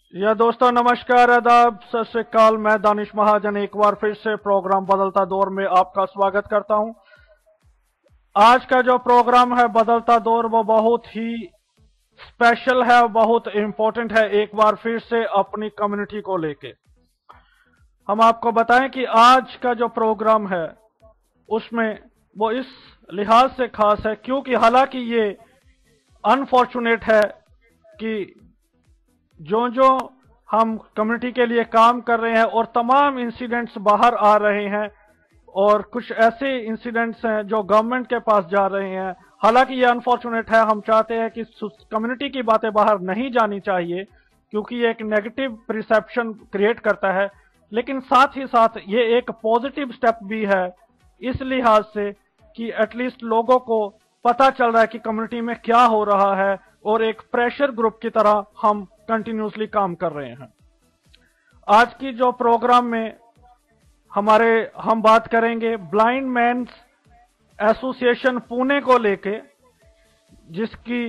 या दोस्तों नमस्कार, आदाब, सत श्री अकाल। मैं दानिश महाजन एक बार फिर से प्रोग्राम बदलता दौर में आपका स्वागत करता हूं। आज का जो प्रोग्राम है बदलता दौर वो बहुत ही स्पेशल है, बहुत इंपॉर्टेंट है। एक बार फिर से अपनी कम्युनिटी को लेके हम आपको बताएं कि आज का जो प्रोग्राम है उसमें वो इस लिहाज से खास है क्योंकि हालांकि ये अनफॉर्चुनेट है कि जो हम कम्युनिटी के लिए काम कर रहे हैं और तमाम इंसिडेंट्स बाहर आ रहे हैं और कुछ ऐसे इंसिडेंट्स हैं जो गवर्नमेंट के पास जा रहे हैं। हालांकि ये अनफॉर्चुनेट है, हम चाहते हैं कि कम्युनिटी की बातें बाहर नहीं जानी चाहिए क्योंकि ये एक नेगेटिव परसेप्शन क्रिएट करता है, लेकिन साथ ही साथ ये एक पॉजिटिव स्टेप भी है इस लिहाज से कि एटलीस्ट लोगों को पता चल रहा है कि कम्युनिटी में क्या हो रहा है और एक प्रेशर ग्रुप की तरह हम कंटिन्यूसली काम कर रहे हैं। आज की जो प्रोग्राम में हम बात करेंगे ब्लाइंड मैन्स एसोसिएशन पुणे को लेके, जिसकी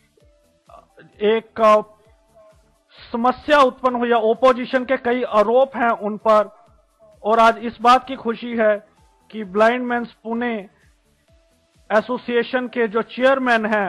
एक समस्या उत्पन्न हुई है। ओपोजिशन के कई आरोप हैं उन पर और आज इस बात की खुशी है कि ब्लाइंड मैन्स पुणे एसोसिएशन के जो चेयरमैन हैं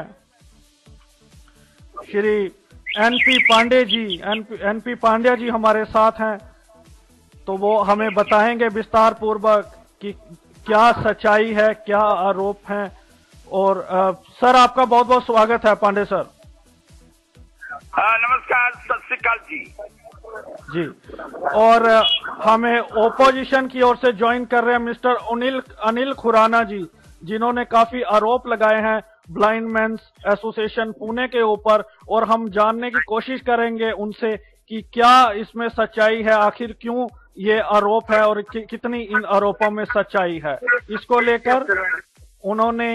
श्री एनपी पांडे जी हमारे साथ हैं, तो वो हमें बताएंगे विस्तार पूर्वक कि क्या सच्चाई है, क्या आरोप हैं। और सर आपका बहुत बहुत स्वागत है पांडे सर। नमस्कार, सत श्री अकाल जी। और हमें ओपोजिशन की ओर से ज्वाइन कर रहे हैं मिस्टर अनिल खुराना जी, जिन्होंने काफी आरोप लगाए हैं ब्लाइंड मैन्स एसोसिएशन पुणे के ऊपर, और हम जानने की कोशिश करेंगे उनसे कि क्या इसमें सच्चाई है, आखिर क्यों ये आरोप है और कितनी इन आरोपों में सच्चाई है। इसको लेकर उन्होंने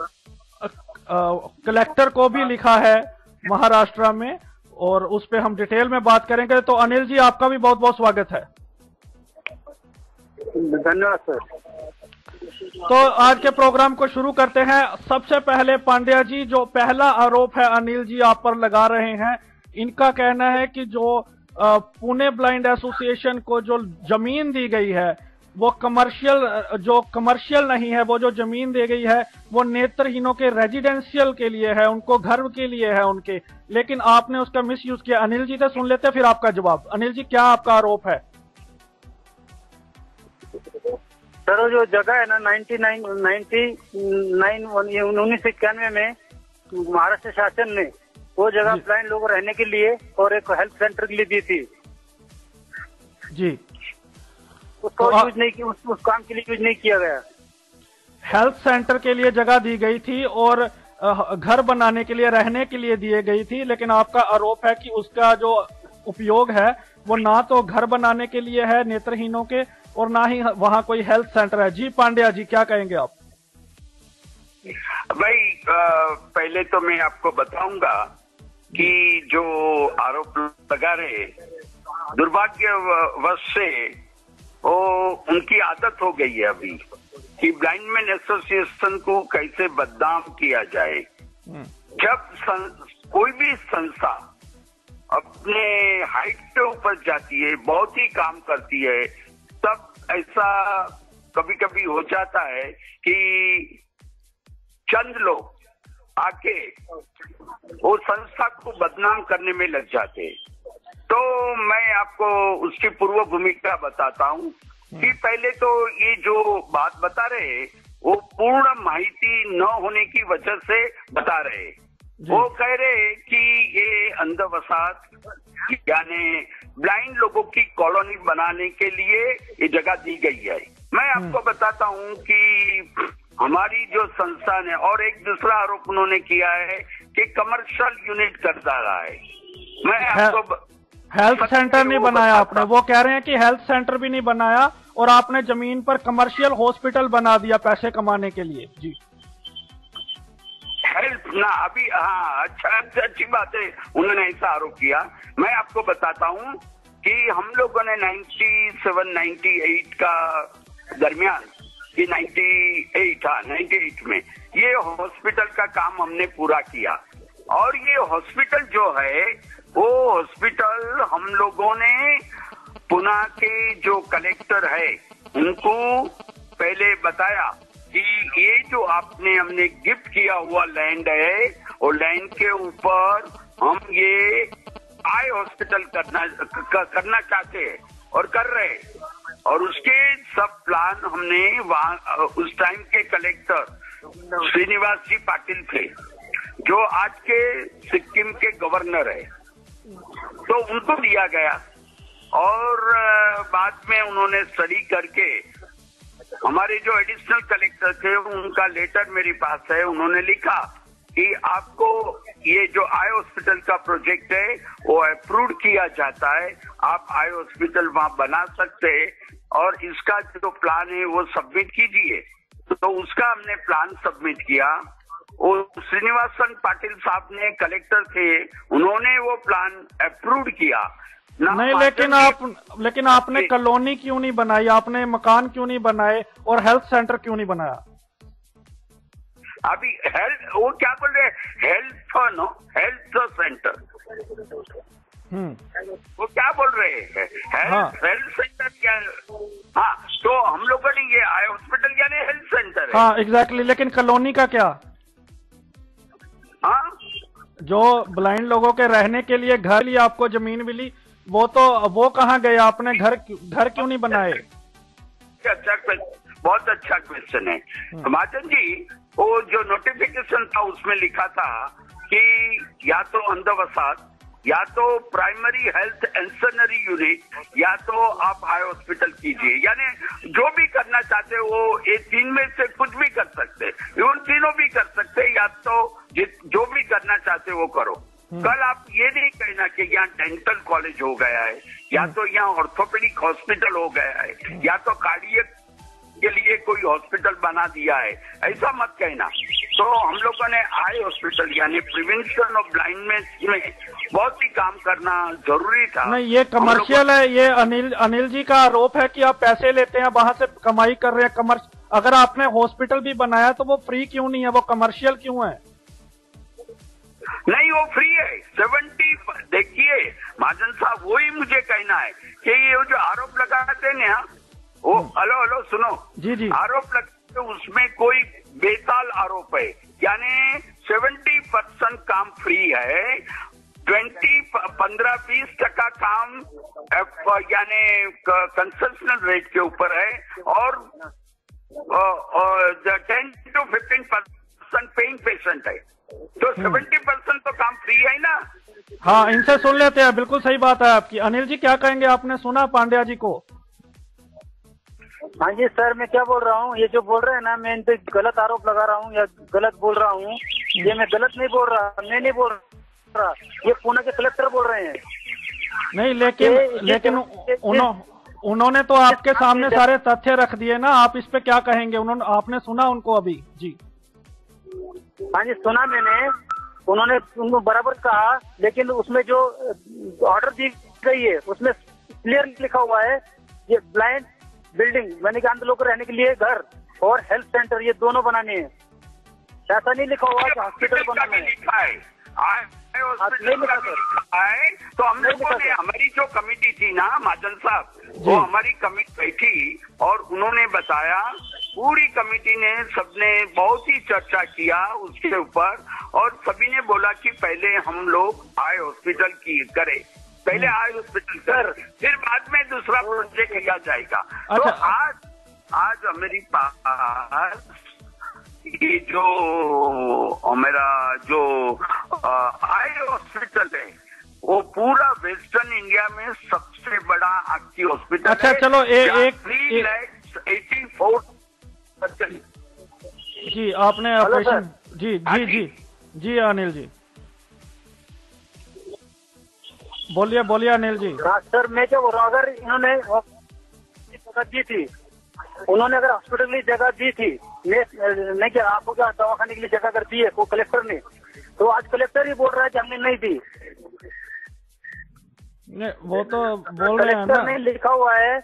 कलेक्टर को भी लिखा है महाराष्ट्र में और उस पर हम डिटेल में बात करेंगे। तो अनिल जी आपका भी बहुत बहुत स्वागत है। धन्यवाद सर। तो आज के प्रोग्राम को शुरू करते हैं। सबसे पहले पांड्या जी, जो पहला आरोप है अनिल जी आप पर लगा रहे हैं, इनका कहना है कि जो पुणे ब्लाइंड एसोसिएशन को जो जमीन दी गई है वो कमर्शियल नहीं है। वो जो जमीन दी गई है वो नेत्रहीनों के रेजिडेंशियल के लिए है, उनको घर के लिए है उनके, लेकिन आपने उसका मिसयूज किया। अनिल जी से सुन लेते हैं फिर आपका जवाब। अनिल जी क्या आपका आरोप है? सर जो जगह है ना 1991 में महाराष्ट्र शासन ने वो जगह ब्लाइंड लोग रहने के लिए और एक हेल्थ सेंटर के लिए दी थी जी। उसको यूज नहीं किया, उस काम के लिए यूज नहीं किया गया। हेल्थ सेंटर के लिए जगह दी गई थी और घर बनाने के लिए, रहने के लिए दी गई थी, लेकिन आपका आरोप है कि उसका जो उपयोग है वो ना तो घर बनाने के लिए है नेत्रहीनों के और ना ही वहां कोई हेल्थ सेंटर है। जी पांड्या जी क्या कहेंगे आप? भाई पहले तो मैं आपको बताऊंगा कि जो आरोप लगा रहे दुर्भाग्यवश से वो उनकी आदत हो गई है अभी कि ब्लाइंड मैन एसोसिएशन को कैसे बदनाम किया जाए। जब कोई भी संस्था अपने हाइट के ऊपर जाती है, बहुत ही काम करती है, तब ऐसा कभी कभी हो जाता है कि चंद लोग आके वो संस्था को बदनाम करने में लग जाते। तो मैं आपको उसकी पूर्व भूमिका बताता हूँ कि पहले तो ये जो बात बता रहे वो पूर्ण माहिती न होने की वजह से बता रहे। वो कह रहे कि ये अंधवसात यानी ब्लाइंड लोगों की कॉलोनी बनाने के लिए ये जगह दी गई है। मैं आपको बताता हूँ कि हमारी जो संस्थान है, और एक दूसरा आरोप उन्होंने किया है कि कमर्शियल यूनिट कर रहा है। मैं आपको हेल्थ सेंटर नहीं बनाया आपने, वो कह रहे हैं कि हेल्थ सेंटर भी नहीं बनाया और आपने जमीन पर कमर्शियल हॉस्पिटल बना दिया पैसे कमाने के लिए। जी हेल्थ ना अभी, हाँ अच्छा अच्छी बात है, उन्होंने ऐसा आरोप किया। मैं आपको बताता हूँ कि हम लोगों ने 97-98 का दरमियान, ये 98 में ये हॉस्पिटल का काम हमने पूरा किया। और ये हॉस्पिटल जो है वो हॉस्पिटल हम लोगों ने पुणे के जो कलेक्टर है उनको पहले बताया कि ये जो हमने गिफ्ट किया हुआ लैंड है वो लैंड के ऊपर हम ये आई हॉस्पिटल करना चाहते हैं और कर रहे हैं। और उसके सब प्लान हमने वहाँ उस टाइम के कलेक्टर श्रीनिवास जी पाटिल थे जो आज के सिक्किम के गवर्नर है, तो उनको दिया गया। और बाद में उन्होंने स्टडी करके हमारे जो एडिशनल कलेक्टर थे उनका लेटर मेरे पास है, उन्होंने लिखा कि आपको ये जो आई हॉस्पिटल का प्रोजेक्ट है वो अप्रूव किया जाता है, आप आई हॉस्पिटल वहां बना सकते हैं और इसका जो प्लान है वो सबमिट कीजिए। तो उसका हमने प्लान सबमिट किया। वो श्रीनिवासन पाटिल साहब ने कलेक्टर थे, उन्होंने वो प्लान अप्रूव किया। नहीं, लेकिन आपने कॉलोनी क्यों नहीं बनाई, आपने मकान क्यों नहीं बनाए और हेल्थ सेंटर क्यों नहीं बनाया? अभी हेल्थ वो क्या बोल रहे हैं, हेल्थ सेंटर वो क्या बोल रहे हैं, हेल्थ सेंटर क्या? हाँ, तो हम लोगों ने ये आई हॉस्पिटल यानी हेल्थ सेंटर है। हाँ एग्जैक्टली, लेकिन कॉलोनी का क्या? हाँ, जो ब्लाइंड लोगों के रहने के लिए घर लिए आपको जमीन मिली, वो कहाँ गए? आपने घर क्यों नहीं बनाए? बहुत अच्छा क्वेश्चन है महाजन जी। वो जो नोटिफिकेशन था उसमें लिखा था कि या तो अंधवसात, या तो प्राइमरी हेल्थ एंसनरी यूनिट, या तो आप हाई हॉस्पिटल कीजिए, यानी जो भी करना चाहते वो ये तीन में से कुछ भी कर सकते, उन तीनों भी कर सकते, या तो जो भी करना चाहते वो करो। कल आप ये नहीं कहना कि यहाँ डेंटल कॉलेज हो गया है, या तो यहाँ ऑर्थोपेडिक हॉस्पिटल हो गया है, या तो कार्डियक के लिए कोई हॉस्पिटल बना दिया है, ऐसा मत कहना। तो हम लोगों ने आई हॉस्पिटल यानी प्रिवेंशन ऑफ ब्लाइंडनेस में बहुत ही काम करना जरूरी था। नहीं, ये कमर्शियल है। ये अनिल जी का आरोप है कि आप पैसे लेते हैं, वहां से कमाई कर रहे हैं। अगर आपने हॉस्पिटल भी बनाया तो वो फ्री क्यों नहीं है, वो कमर्शियल क्यों है? नहीं, वो फ्री है। 70 देखिए महाजन साहब, वही मुझे कहना है कि ये जो आरोप लगाते हैं ना, वो हेलो सुनो जी, आरोप लगते उसमें कोई बेताल आरोप है, यानी 70% काम फ्री है, 15-20% काम यानी कंसेशनल रेट के ऊपर है, और 10-15% पेइंग पेशेंट है। तो 70% तो काम फ्री है ना। हाँ, इनसे सुन लेते हैं। बिल्कुल सही बात है आपकी। अनिल जी क्या कहेंगे? आपने सुना पांड्या जी को? हाँ जी सर, मैं क्या बोल रहा हूँ, ये जो बोल रहे हैं ना, मैं इन पे गलत आरोप लगा रहा हूँ या गलत बोल रहा हूँ, ये मैं गलत नहीं बोल रहा, मैं नहीं बोल रहा, ये पुणे के कलेक्टर बोल रहे हैं। नहीं, लेकिन उन्होंने तो आपके सामने सारे तथ्य रख दिए ना, आप इस पे क्या कहेंगे? आपने सुना उनको अभी? जी हाँ जी, सुना मैंने, उन्होंने उनको बराबर कहा, लेकिन उसमें जो ऑर्डर दी गई है उसमें क्लियर लिखा हुआ है ये ब्लाइंड बिल्डिंग यानी कि अंध लोग रहने के लिए घर और हेल्थ सेंटर ये दोनों बनाने हैं। ऐसा नहीं लिखा हुआ कि हॉस्पिटल बनाना है। तो हम लोगों ने, हमारी जो कमेटी थी ना महाजन साहब, वो हमारी कमेटी बैठी और उन्होंने बताया, पूरी कमेटी ने सबने बहुत ही चर्चा किया उसके ऊपर, और सभी ने बोला कि पहले हम लोग आई हॉस्पिटल की करें, पहले आई हॉस्पिटल कर, फिर बाद में दूसरा प्रोजेक्ट किया जाएगा। अच्छा। तो आज मेरे पास ये जो मेरा जो आई हॉस्पिटल है वो पूरा वेस्टर्न इंडिया में सबसे बड़ा आपकी हॉस्पिटल। अच्छा, है। चलो 3,84,000 जी, आपने ऑपरेशन जी अनिल जी बोलिए अनिल जी। सर मैं क्या बोल रहा हूँ, अगर इन्होंने जगह दी थी, उन्होंने अगर हॉस्पिटल के लिए जगह दी थी, नहीं क्या आपको क्या दवाखाने के लिए जगह अगर दी है वो कलेक्टर ने, तो आज कलेक्टर ही बोल रहा है कि हमने नहीं दी। नहीं, वो तो बोल रहे हैं ना, नहीं लिखा हुआ है।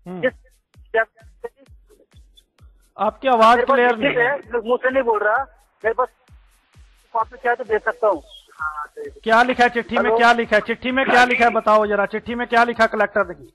आपकी आवाज क्लियर नहीं है, मुझसे नहीं बोल रहा, मेरे पास कॉपी क्या तो दे सकता हूँ। क्या लिखा है चिट्ठी में? क्या लिखा है चिट्ठी में? क्या लिखा है बताओ जरा, चिट्ठी में क्या लिखा कलेक्टर ने?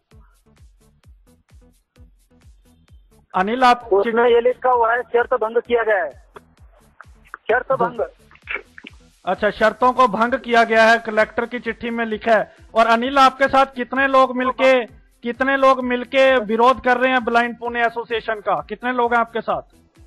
अनिल आप उसमें ये लिखा हुआ है शर्त भंग किया गया है, शर्त भंग। अच्छा, शर्तों को भंग किया गया है, कलेक्टर की चिट्ठी में लिखा है। और अनिल आपके साथ कितने लोग मिलके विरोध कर रहे हैं ब्लाइंड पुणे एसोसिएशन का? कितने लोग हैं आपके साथ?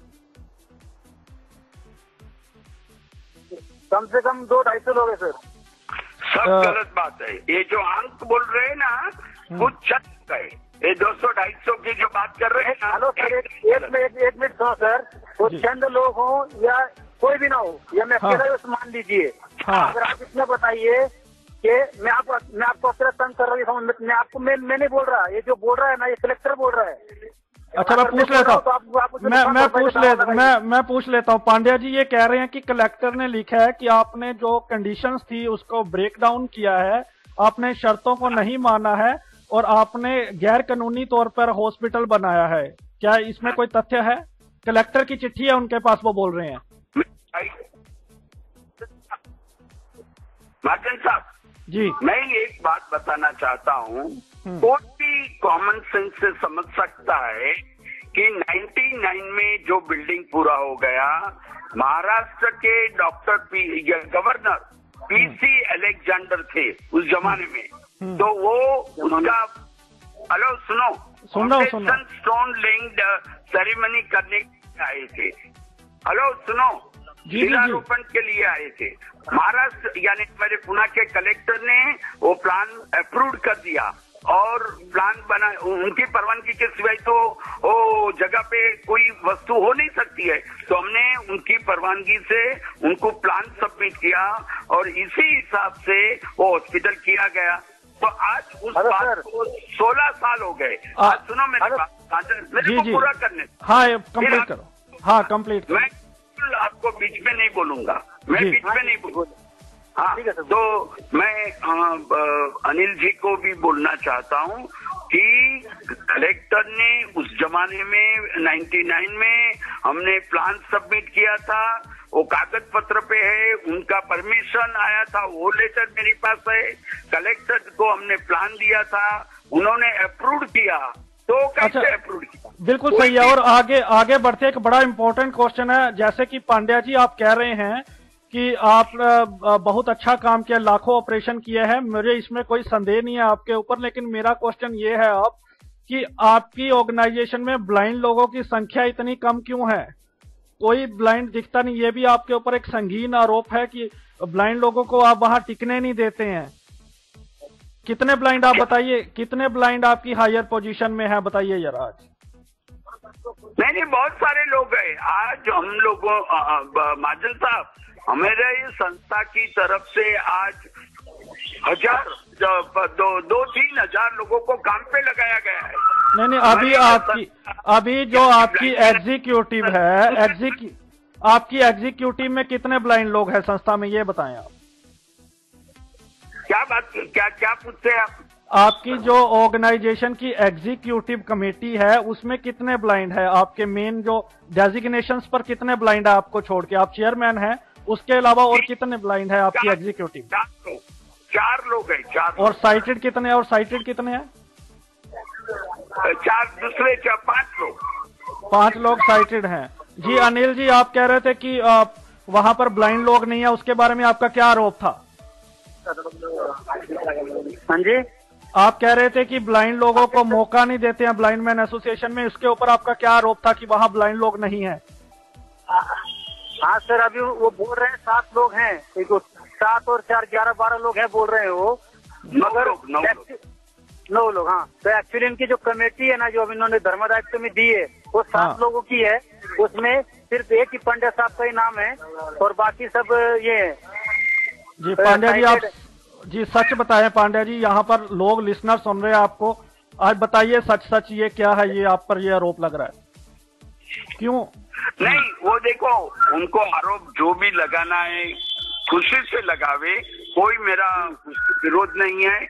कम से कम 200-250 लोग हैं सर। सब गलत बात है। ये जो अंक बोल रहे हैं ना, वो चंद है। ये 200-250 की जो बात कर रहे हैं ना। हेलो सर, एक मिनट सुनो सर। वो चंद लोग हो या कोई भी ना हो, या मैं अकेला मान लीजिए। अगर आप इतना बताइए कि मैं आपको अकेला तंग कर रहा हूँ, मैं नहीं बोल रहा। ये जो बोल रहा है ना, ये कलेक्टर बोल रहा है। अच्छा, मैं पूछ लेता हूँ, मैं पूछ लेता हूँ। पांड्या जी ये कह रहे हैं कि कलेक्टर ने लिखा है कि आपने जो कंडीशंस थी उसको ब्रेक डाउन किया है, आपने शर्तों को नहीं माना है और आपने गैर कानूनी तौर पर हॉस्पिटल बनाया है। क्या इसमें कोई तथ्य है? कलेक्टर की चिट्ठी है उनके पास, वो बोल रहे हैं। महाजन साहब जी, मैं एक बात बताना चाहता हूँ। कोई भी कॉमन सेंस से समझ सकता है कि 99 में जो बिल्डिंग पूरा हो गया, महाराष्ट्र के गवर्नर पीसी अलेक्जेंडर थे उस जमाने में, तो वो उसका हेलो सुनो, स्टोन लेइंग सेरेमनी करने आए थे। हेलो सुनो, शिलारोपण के लिए आए थे। महाराष्ट्र यानी मेरे पुणे के कलेक्टर ने वो प्लान अप्रूव कर दिया और प्लान बना। उनकी परवानगी के सिवाय तो वो जगह पे कोई वस्तु हो नहीं सकती है। तो हमने उनकी परवानगी से उनको प्लान सबमिट किया और इसी हिसाब से वो हॉस्पिटल किया गया। तो आज उस बात को 16 साल हो गए। आज सुनो मेरी बात, मेरे को पूरा करने। हाँ, कंप्लीट करो। हाँ, कंप्लीट करो। मैं आपको बीच में नहीं बोलूंगा, मैं बीच में नहीं बोलूंगा। हाँ, तो मैं अनिल जी को भी बोलना चाहता हूँ कि कलेक्टर ने उस जमाने में 99 में हमने प्लान सबमिट किया था, वो कागज पत्र पे है, उनका परमिशन आया था, वो लेटर मेरे पास है। कलेक्टर को हमने प्लान दिया था, उन्होंने अप्रूव किया, तो कैसे अप्रूव किया? बिल्कुल सही है। और आगे बढ़ते एक बड़ा इंपॉर्टेंट क्वेश्चन है। जैसे कि पांड्या जी आप कह रहे हैं कि आप बहुत अच्छा काम किया, लाखों ऑपरेशन किए हैं, मुझे इसमें कोई संदेह नहीं है आपके ऊपर। लेकिन मेरा क्वेश्चन ये है आप कि आपकी ऑर्गेनाइजेशन में ब्लाइंड लोगों की संख्या इतनी कम क्यों है? कोई ब्लाइंड दिखता नहीं। ये भी आपके ऊपर एक संगीन आरोप है कि ब्लाइंड लोगों को आप वहां टिकने नहीं देते हैं। कितने ब्लाइंड आप बताइए, कितने ब्लाइंड आपकी हायर पोजीशन में है, बताइए जरा। आज नहीं, बहुत सारे लोग हैं। आज हम लोगों महाजन साहब, हमारे संस्था की तरफ से आज 2-3 हजार लोगों को काम पे लगाया गया है। नहीं, अभी जो आपकी एग्जीक्यूटिव है, आपकी एग्जीक्यूटिव में कितने ब्लाइंड लोग हैं संस्था में, ये बताएं आप। क्या पूछते हैं आप? आपकी जो ऑर्गेनाइजेशन की एग्जीक्यूटिव कमेटी है उसमें कितने ब्लाइंड है? आपके मेन जो डेजिग्नेशंस पर कितने ब्लाइंड है आपको छोड़ के? आप चेयरमैन हैं, उसके अलावा और कितने ब्लाइंड है आपकी एग्जीक्यूटिव? 4 लोग हैं। 4। और साइटेड कितने हैं? 5 लोग। 5 लोग साइटेड हैं। जी अनिल जी, आप कह रहे थे कि वहां पर ब्लाइंड लोग नहीं है, उसके बारे में आपका क्या आरोप था? हाँ जी, आप कह रहे थे कि ब्लाइंड लोगों को मौका नहीं देते हैं ब्लाइंड मैन एसोसिएशन में, इसके ऊपर आपका क्या आरोप था कि वहाँ ब्लाइंड लोग नहीं है? हाँ सर, अभी वो बोल रहे हैं 7 लोग हैं, 7 और 4 11-12 लोग हैं बोल रहे हैं वो, मगर 9 लोग। हाँ, तो एक्चुअली इनकी जो कमेटी है ना, जो अब इन्होंने धर्मदायित्व में दी है, वो 7 लोगों की है। उसमें सिर्फ एक ही पांड्या साहब का ही नाम है और बाकी सब ये है। जी पांड्या जी, आप जी सच बताएं। पांड्या जी, यहाँ पर लोग लिसनर सुन रहे हैं आपको, आज बताइए सच ये क्या है, ये आप पर ये आरोप लग रहा है, क्यों? नहीं, वो देखो, उनको आरोप जो भी लगाना है खुशी से लगावे, कोई मेरा विरोध नहीं है।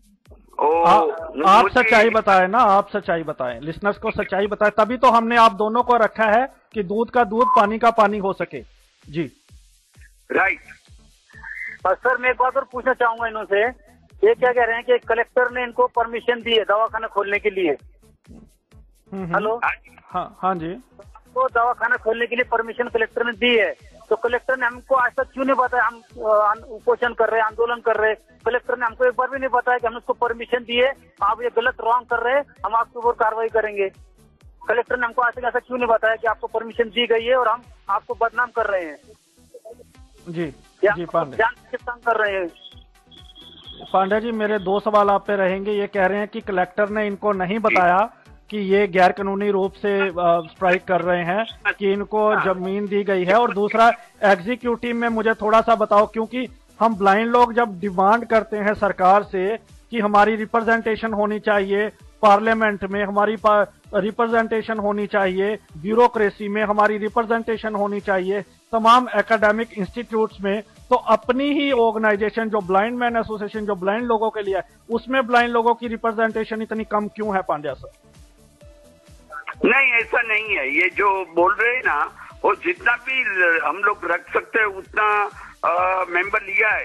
आप सच्चाई बताएं ना, आप सच्चाई बताएं, लिसनर्स को सच्चाई बताएं, तभी तो हमने आप दोनों को रखा है कि दूध का दूध पानी का पानी हो सके। जी राइट। और सर मैं एक बात और पूछना चाहूंगा इनसे, ये क्या कह रहे हैं कि कलेक्टर ने इनको परमिशन दी है दवाखाना खोलने के लिए। हेलो, हाँ जी, तो दवाखाना खोलने के लिए परमिशन कलेक्टर ने दी है, तो कलेक्टर ने हमको आज तक क्यों नहीं बताया? हम उपोषण कर रहे हैं, आंदोलन कर रहे हैं, कलेक्टर ने हमको एक बार भी नहीं बताया कि हमने उसको परमिशन दी है, आप ये गलत रॉन्ग कर रहे हैं, हम आपके ऊपर कार्रवाई करेंगे। कलेक्टर ने हमको आज तक ऐसा क्यों नहीं बताया कि आपको परमिशन दी गई है और हम आपको बदनाम कर रहे हैं? जी जी पांडे कर रहे हैं। पांड्या जी, मेरे 2 सवाल आप पे रहेंगे। ये कह रहे हैं कि कलेक्टर ने इनको नहीं बताया कि ये गैर कानूनी रूप से स्ट्राइक कर रहे हैं, कि इनको जमीन दी गई है। और दूसरा, एग्जीक्यूटिव में मुझे थोड़ा सा बताओ, क्योंकि हम ब्लाइंड लोग जब डिमांड करते हैं सरकार से कि हमारी रिप्रेजेंटेशन होनी चाहिए, पार्लियामेंट में हमारी रिप्रेजेंटेशन होनी चाहिए, ब्यूरोक्रेसी में हमारी रिप्रेजेंटेशन होनी चाहिए, तमाम एकेडमिक इंस्टीट्यूट्स में, तो अपनी ही ऑर्गेनाइजेशन जो ब्लाइंड मैन एसोसिएशन जो ब्लाइंड लोगों के लिए है, उसमें ब्लाइंड लोगों की रिप्रेजेंटेशन इतनी कम क्यों है पांड्या सर? नहीं, ऐसा नहीं है। ये जो बोल रहे हैं ना, वो जितना भी हम लोग रख सकते हैं उतना मेंबर लिया है।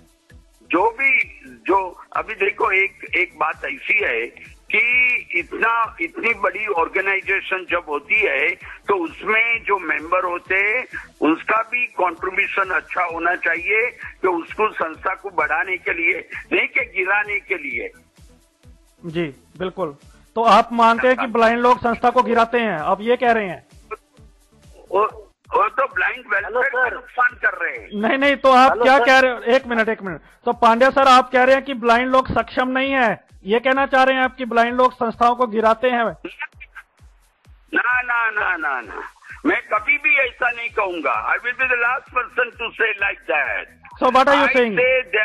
जो अभी देखो, एक बात ऐसी है कि इतनी बड़ी ऑर्गेनाइजेशन जब होती है तो उसमें जो मेंबर होते हैं उसका भी कंट्रीब्यूशन अच्छा होना चाहिए, कि उसको संस्था को बढ़ाने के लिए, नहीं कि गिराने के लिए। जी बिल्कुल। तो आप मानते हैं कि ब्लाइंड लोग संस्था को गिराते हैं, आप ये कह रहे हैं? वो तो ब्लाइंड वेलफेयर का नुकसान कर रहे हैं। नहीं, तो आप क्या कह रहे हो? एक मिनट। तो पांड्या सर, आप कह रहे हैं कि ब्लाइंड लोग सक्षम नहीं है, ये कहना चाह रहे हैं आप कि ब्लाइंड लोग संस्थाओं को गिराते हैं? ना ना ना ना ना, मैं कभी भी ऐसा नहीं कहूंगा। I will be the last person to say like that. So what are you saying?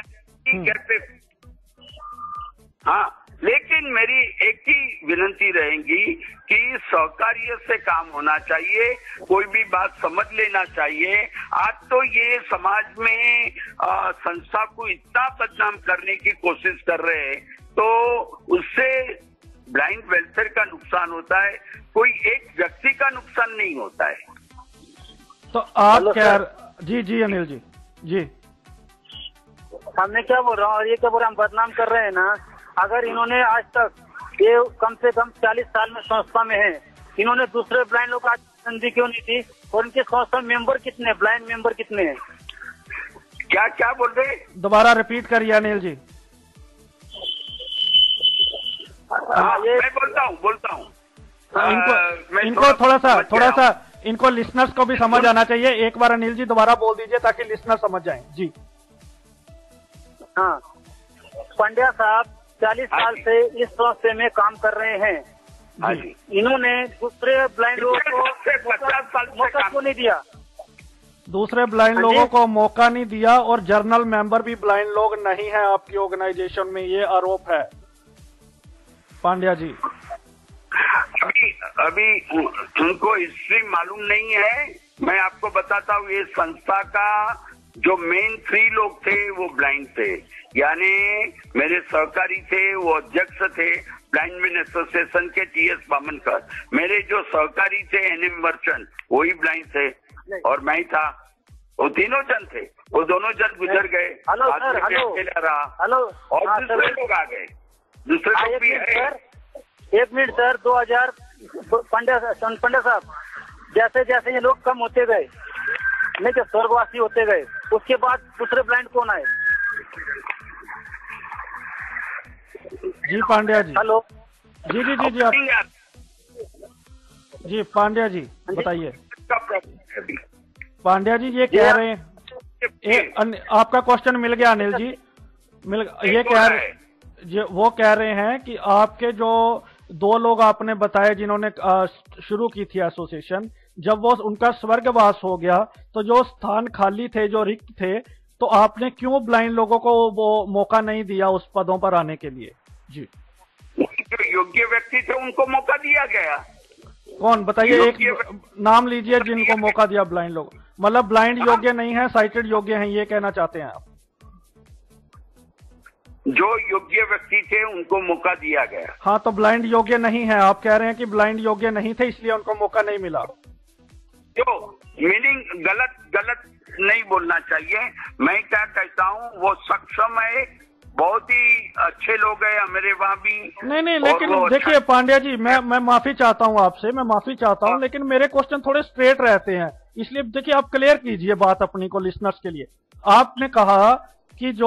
हाँ, लेकिन मेरी एक ही विनती रहेगी कि सहकार्य से काम होना चाहिए, कोई भी बात समझ लेना चाहिए। आज तो ये समाज में संस्था को इतना बदनाम करने की कोशिश कर रहे हैं, तो उससे ब्लाइंड वेलफेयर का नुकसान होता है, कोई एक व्यक्ति का नुकसान नहीं होता है। तो आप क्या? जी अनिल जी, जी मैं क्या बोल रहा हूँ, और ये क्या बोल रहे हैं, हम बदनाम कर रहे हैं ना। अगर इन्होंने आज तक ये कम से कम 40 साल में संस्था में है, इन्होंने दूसरे ब्लाइंड लोग को आज संधि क्यों नहीं थी? और इनके संस्था मेंबर कितने, ब्लाइंड मेंबर कितने हैं? क्या बोल रहे? दोबारा रिपीट करिए अनिल जी। मैं बोलता हूँ। इनको थोड़ा सा इनको लिसनर्स को भी समझ आना चाहिए। एक बार अनिल जी दोबारा बोल दीजिए ताकि लिसनर समझ जाएं। जी हाँ, पंड्या साहब 40 साल से इस संस्था में काम कर रहे हैं। हाँ जी। इन्होंने दूसरे ब्लाइंड लोगों को 50 साल मौका क्यों नहीं दिया? दूसरे ब्लाइंड लोगों को मौका नहीं दिया, और जर्नल मेंबर भी ब्लाइंड लोग नहीं है आपकी ऑर्गेनाइजेशन में, ये आरोप है पांड्या जी। अभी उनको हिस्ट्री मालूम नहीं है। मैं आपको बताता हूँ, ये संस्था का जो मेन 3 लोग थे वो ब्लाइंड थे, यानी मेरे सहकारी थे, वो अध्यक्ष थे ब्लाइंड मैन एसोसिएशन के TS बामनकर। मेरे जो सहकारी थे NM मर्चेंट, वही ब्लाइंड थे, और मैं ही था। वो तीनों जन थे, वो दोनों जन गुजर गए। हेलो सर, हेलो, और दूसरे लोग आ गए, दूसरे लोग भी है। 1 मिनट सर, 2000 पंड्या साहब, जैसे जैसे ये लोग कम होते गए, नहीं कि स्वर्गवासी होते गए, उसके बाद दूसरे ब्लाइंड कौन आए? जी पांड्या जी। हेलो, जी आप जी पांड्या जी बताइए। पांड्या जी ये कह रहे हैं, आपका क्वेश्चन मिल गया अनिल जी, ये कह रहे, वो कह रहे हैं कि आपके जो 2 लोग आपने बताए जिन्होंने शुरू की थी एसोसिएशन, जब वो उनका स्वर्गवास हो गया तो जो स्थान खाली थे, जो रिक्त थे, तो आपने क्यों ब्लाइंड लोगों को वो मौका नहीं दिया उस पदों पर आने के लिए? जी, जो योग्य व्यक्ति थे उनको मौका दिया गया। कौन बताइए, एक नाम लीजिए जिनको मौका दिया ब्लाइंड लोग। मतलब ब्लाइंड योग्य नहीं है, साइटेड योग्य हैं, ये कहना चाहते हैं आप? जो योग्य व्यक्ति थे उनको मौका दिया गया। हाँ, तो ब्लाइंड योग्य नहीं है, आप कह रहे हैं कि ब्लाइंड योग्य नहीं थे इसलिए उनको मौका नहीं मिला। जो मीनिंग गलत नहीं बोलना चाहिए। मैं क्या कहता हूँ, वो सक्षम है, बहुत ही अच्छे लोग हैं हमारे वहाँ भी। नहीं, लेकिन देखिए पांड्या जी, मैं माफी चाहता हूँ आपसे, मैं माफी चाहता हूँ, लेकिन मेरे क्वेश्चन थोड़े स्ट्रेट रहते हैं, इसलिए देखिए आप क्लियर कीजिए बात अपनी को लिसनर्स के लिए। आपने कहा कि जो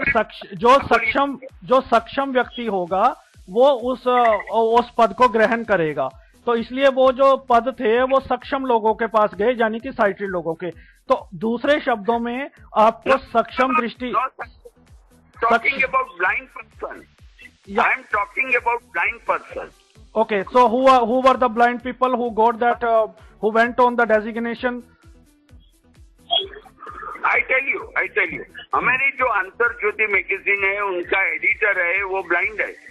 सक्षम व्यक्ति होगा वो उस पद को ग्रहण करेगा, तो इसलिए वो जो पद थे वो सक्षम लोगों के पास गए, यानी कि साइटेड लोगों के। तो दूसरे शब्दों में आपको सक्षम दृष्टि talking about blind person. Yeah. I am talking about blind person. Okay, so who were the blind people who got that, who went on the designation? I tell you, हमारी जो अंतर ज्योति मैगजीन है उनका एडिटर है वो blind है।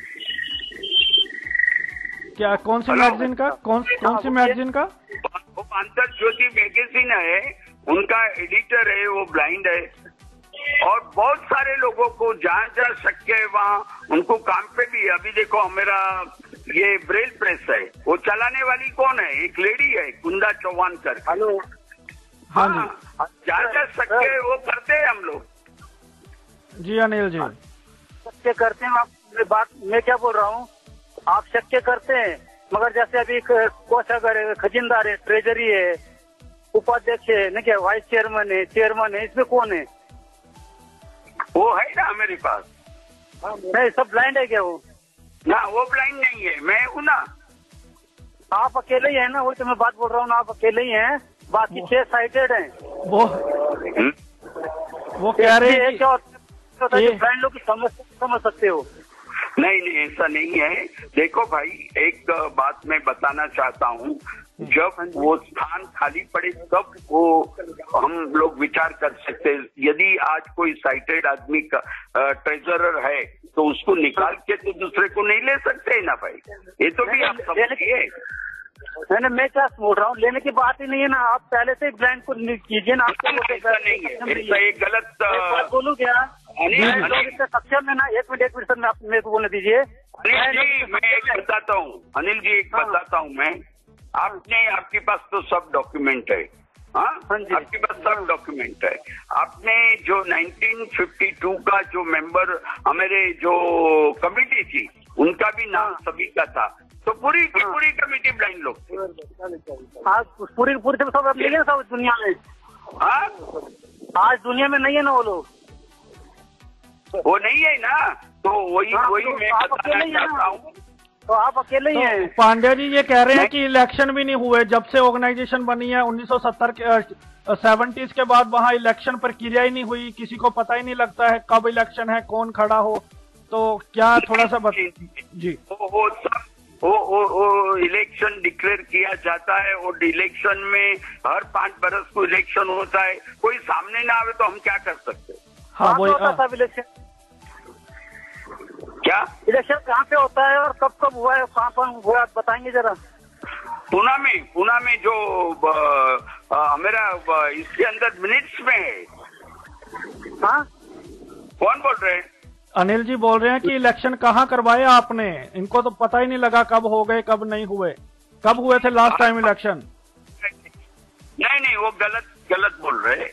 क्या, कौन सी मैगजीन का, कौन सी मैगजीन का? वो अंतर ज्योति मैगजीन है, उनका एडिटर है वो ब्लाइंड है। और बहुत सारे लोगों को जहाँ जहाँ शक्य है वहाँ उनको काम पे भी। अभी देखो मेरा ये ब्रेल प्रेस है, वो चलाने वाली कौन है? एक लेडी है, कुंदा चौहान कर। हेलो, हाँ, जहाँ जहाँ शक्य है वो करते हैं हम लोग। जी अनिल जी, शक्य करते हैं। आप मैं क्या बोल रहा हूँ, आप शक्य करते हैं, मगर जैसे अभी कोषागार है, खजिनदार है, ट्रेजरी है, उपाध्यक्ष है, नहीं क्या वाइस चेयरमैन है, इसमें कौन है? वो है ना मेरे पास। नहीं, सब ब्लाइंड है क्या वो? ना, वो ब्लाइंड नहीं है, मैं हूँ ना। आप अकेले ही है ना, वही तो मैं बात बोल रहा हूँ ना, आप अकेले ही हैं, बाकी 6 साइटेड हैं। वो कह रहे हैं क्या होता है, ब्लाइंड लोग की समझ सकते हो? नहीं, ऐसा नहीं है। देखो भाई, एक बात मैं बताना चाहता हूँ, जब वो स्थान खाली पड़े तब वो हम लोग विचार कर सकते हैं। यदि आज कोई साइटेड आदमी का ट्रेजरर है तो उसको निकाल के तो दूसरे को नहीं ले सकते ना भाई, ये तो भी आप समझिए। मैं क्या बोल रहा हूँ, लेने की बात ही नहीं है ना, आप पहले से ब्रांड को कीजिए ना। ऐसा नहीं है, ऐसा एक गलत बोलूँ क्या? सक्षम है ना, एक मिनट सर, मैं मेरे को बोलने दीजिए। अनिल जी, मैं एक बताता हूँ, अनिल जी एक बताता हूँ मैं। आपके पास तो सब डॉक्यूमेंट है, हाँ, आपके पास सब डॉक्यूमेंट है। आपने जो 1952 का जो मेंबर हमारे जो कमेटी थी उनका भी नाम सभी का था, तो पूरी कमेटी ब्लाइंड लोग थे। पूरी सब नहीं है सब दुनिया में। हाँ, आज दुनिया में नहीं है ना वो लोग, वो नहीं है ना, तो वही मैं बताना चाहता हूँ। तो आप अकेले ही हैं। पांड्या जी ये कह रहे हैं कि इलेक्शन भी नहीं हुए जब से ऑर्गेनाइजेशन बनी है 1970 के 70s के बाद, वहाँ इलेक्शन प्रक्रिया ही नहीं हुई, किसी को पता ही नहीं लगता है कब इलेक्शन है, कौन खड़ा हो। तो क्या थोड़ा सा जी, वो इलेक्शन डिक्लेयर किया जाता है, और इलेक्शन में हर 5 बरस को इलेक्शन होता है, कोई सामने ना आवे तो हम क्या कर सकते? हाँ, वो इलेक्शन क्या इलेक्शन कहाँ पे होता है और कब हुआ है, कहाँ पर हुआ, आप बताएंगे जरा? पुणे में जो मेरा इसके अंदर मिनट्स में है। हाँ, कौन बोल रहे हैं? अनिल जी बोल रहे हैं कि इलेक्शन कहाँ करवाए आपने, इनको तो पता ही नहीं लगा कब हो गए कब नहीं हुए, कब हुए थे लास्ट टाइम इलेक्शन। नहीं, वो गलत बोल रहे,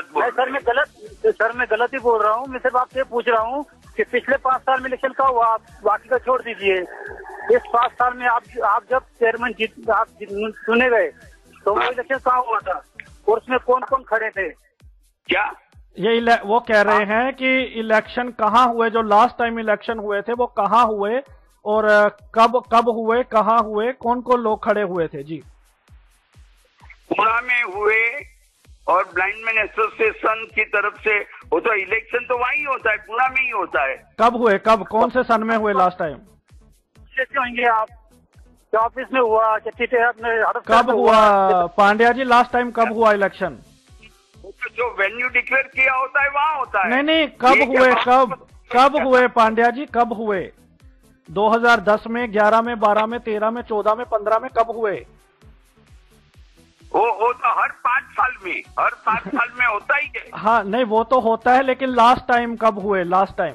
सर मैं गलत ही बोल रहा हूँ। मैं सिर्फ आपसे पूछ रहा हूँ कि पिछले 5 साल में इलेक्शन का हुआ, आप बाकी का छोड़ दीजिए। इस 5 साल में आप जब चेयरमैन आप चुने गए तो वो इलेक्शन कहाँ हुआ था और उसमें कौन कौन खड़े थे? क्या ये वो कह रहे हैं कि इलेक्शन कहाँ हुए, जो लास्ट टाइम इलेक्शन हुए थे वो कहाँ हुए और कब हुए, कहाँ हुए, कौन कौन लोग खड़े हुए थे? जी, पुणे में हुए, और ब्लाइंडमैन एसोसिएशन की तरफ से वो तो इलेक्शन तो वहीं होता है, पुणे में ही होता है। कब हुए, कौन से सन में हुए लास्ट टाइम? होंगे आप ऑफिस में हुआ, कब हुआ पांड्या जी, लास्ट टाइम कब हुआ इलेक्शन? जो वेन्यू डिक्लेयर किया होता है वहाँ होता है। नहीं, कब हुए, कब हुए पांड्या जी, कब हुए? 2010 में, 11 में, 12 में, 13 में, 14 में, 15 में कब हुए? वो तो हर 5 साल में होता ही है। हाँ, नहीं वो तो होता है, लेकिन लास्ट टाइम कब हुए? लास्ट टाइम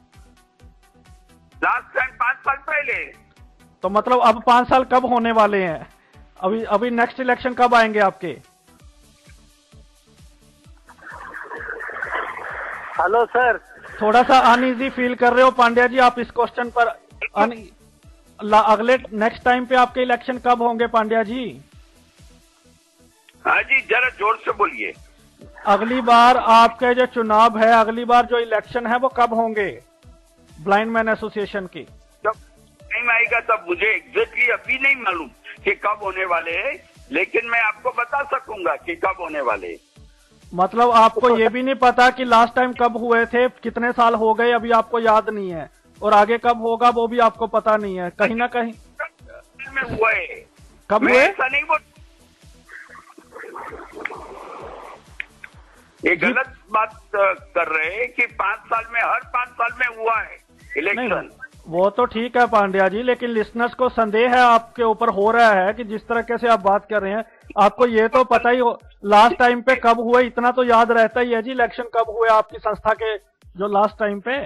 5 साल पहले। तो मतलब अब 5 साल कब होने वाले हैं? अभी नेक्स्ट इलेक्शन कब आएंगे आपके? Hello sir. थोड़ा सा अनईजी फील कर रहे हो पांड्या जी आप इस क्वेश्चन पर? अगले नेक्स्ट टाइम पे आपके इलेक्शन कब होंगे पांड्या जी? हाँ जी, जरा जोर से बोलिए। अगली बार आपके जो चुनाव है, अगली बार जो इलेक्शन है वो कब होंगे ब्लाइंड मैन एसोसिएशन की? जब टाइम आएगा तब मुझे एग्जैक्टली अभी नहीं मालूम कि कब होने वाले हैं, लेकिन मैं आपको बता सकूंगा कि कब होने वाले। मतलब आपको ये भी नहीं पता कि लास्ट टाइम कब हुए थे, कितने साल हो गए अभी आपको याद नहीं है, और आगे कब होगा वो भी आपको पता नहीं है कहीं ना कहीं? में हुआ है। कब हुए? ऐसा नहीं बोल, ये गलत बात कर रहे हैं कि 5 साल में, हर 5 साल में हुआ है इलेक्शन। वो तो ठीक है पांड्या जी, लेकिन लिसनर्स को संदेह है आपके ऊपर हो रहा है कि जिस तरीके से आप बात कर रहे हैं, आपको ये तो पता ही हो लास्ट टाइम पे कब हुए, इतना तो याद रहता ही है जी इलेक्शन कब हुए आपकी संस्था के जो लास्ट टाइम पे।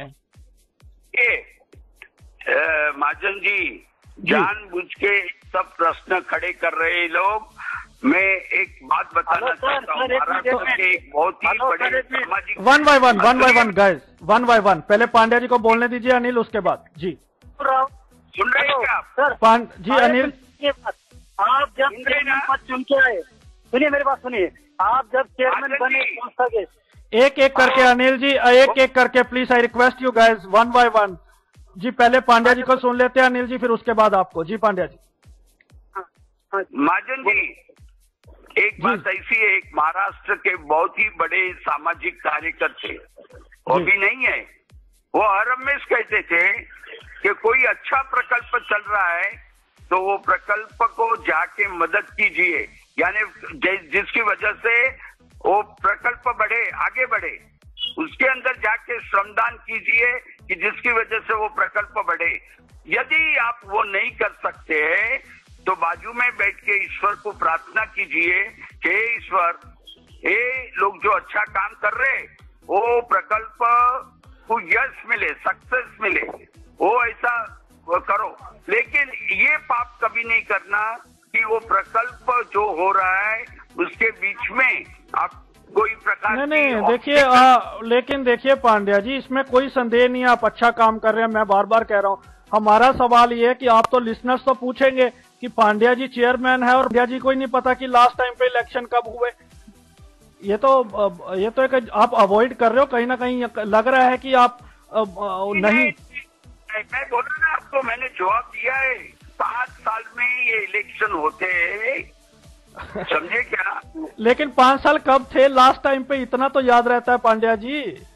महाजन जी, जानबूझ के सब प्रश्न खड़े कर रहे लोग। मैं एक बात बताना चाहता हूँ, महाराष्ट्र के एक बहुत ही बड़े सामाजिक। One by one guys, one by one. पहले पांड्या जी को बोलने दीजिए, अनिल उसके बाद जी। सुन रहे हैं क्या सर? जी अनिल, आप जब चेयरमैन पद चुन के आए, सुनिए मेरी बात सुनिए, आप जब चेयरमैन बने संस्था के, एक एक करके अनिल जी, एक एक करके please, I request you guys, one by one जी। पहले पांड्या जी को सुन लेते हैं अनिल जी, फिर उसके बाद आपको। जी पांड्या जी। महाजन जी, एक बात ऐसी है, एक महाराष्ट्र के बहुत ही बड़े सामाजिक कार्यकर्ता, वो भी नहीं है, वो हर हमेश कहते थे कि कोई अच्छा प्रकल्प चल रहा है तो वो प्रकल्प को जाके मदद कीजिए, यानी जिसकी वजह से वो प्रकल्प बढ़े, आगे बढ़े, उसके अंदर जाके श्रमदान कीजिए कि जिसकी वजह से वो प्रकल्प बढ़े। यदि आप वो नहीं कर सकते हैं तो बाजू में बैठ के ईश्वर को प्रार्थना कीजिए कि हे ईश्वर, ये लोग जो अच्छा काम कर रहे वो प्रकल्प को यश मिले, सक्सेस मिले, वो ऐसा करो। लेकिन ये पाप कभी नहीं करना कि वो प्रकल्प जो हो रहा है उसके बीच में आप कोई प्रकार नहीं देखिए, लेकिन देखिए पांड्या जी, इसमें कोई संदेह नहीं है आप अच्छा काम कर रहे हैं। मैं बार बार कह रहा हूँ, हमारा सवाल ये है कि आप तो लिसनर्स तो पूछेंगे कि पांड्या जी चेयरमैन है और पांड्या जी को ही नहीं पता कि लास्ट टाइम पे इलेक्शन कब हुए। ये तो एक आप अवॉइड कर रहे हो, कहीं ना कहीं लग रहा है कि आप नहीं। मैं बोला ना आपको, मैंने जवाब दिया है, 5 साल में ये इलेक्शन होते हैं, समझे क्या? लेकिन 5 साल कब थे लास्ट टाइम पे, इतना तो याद रहता है पांड्या जी।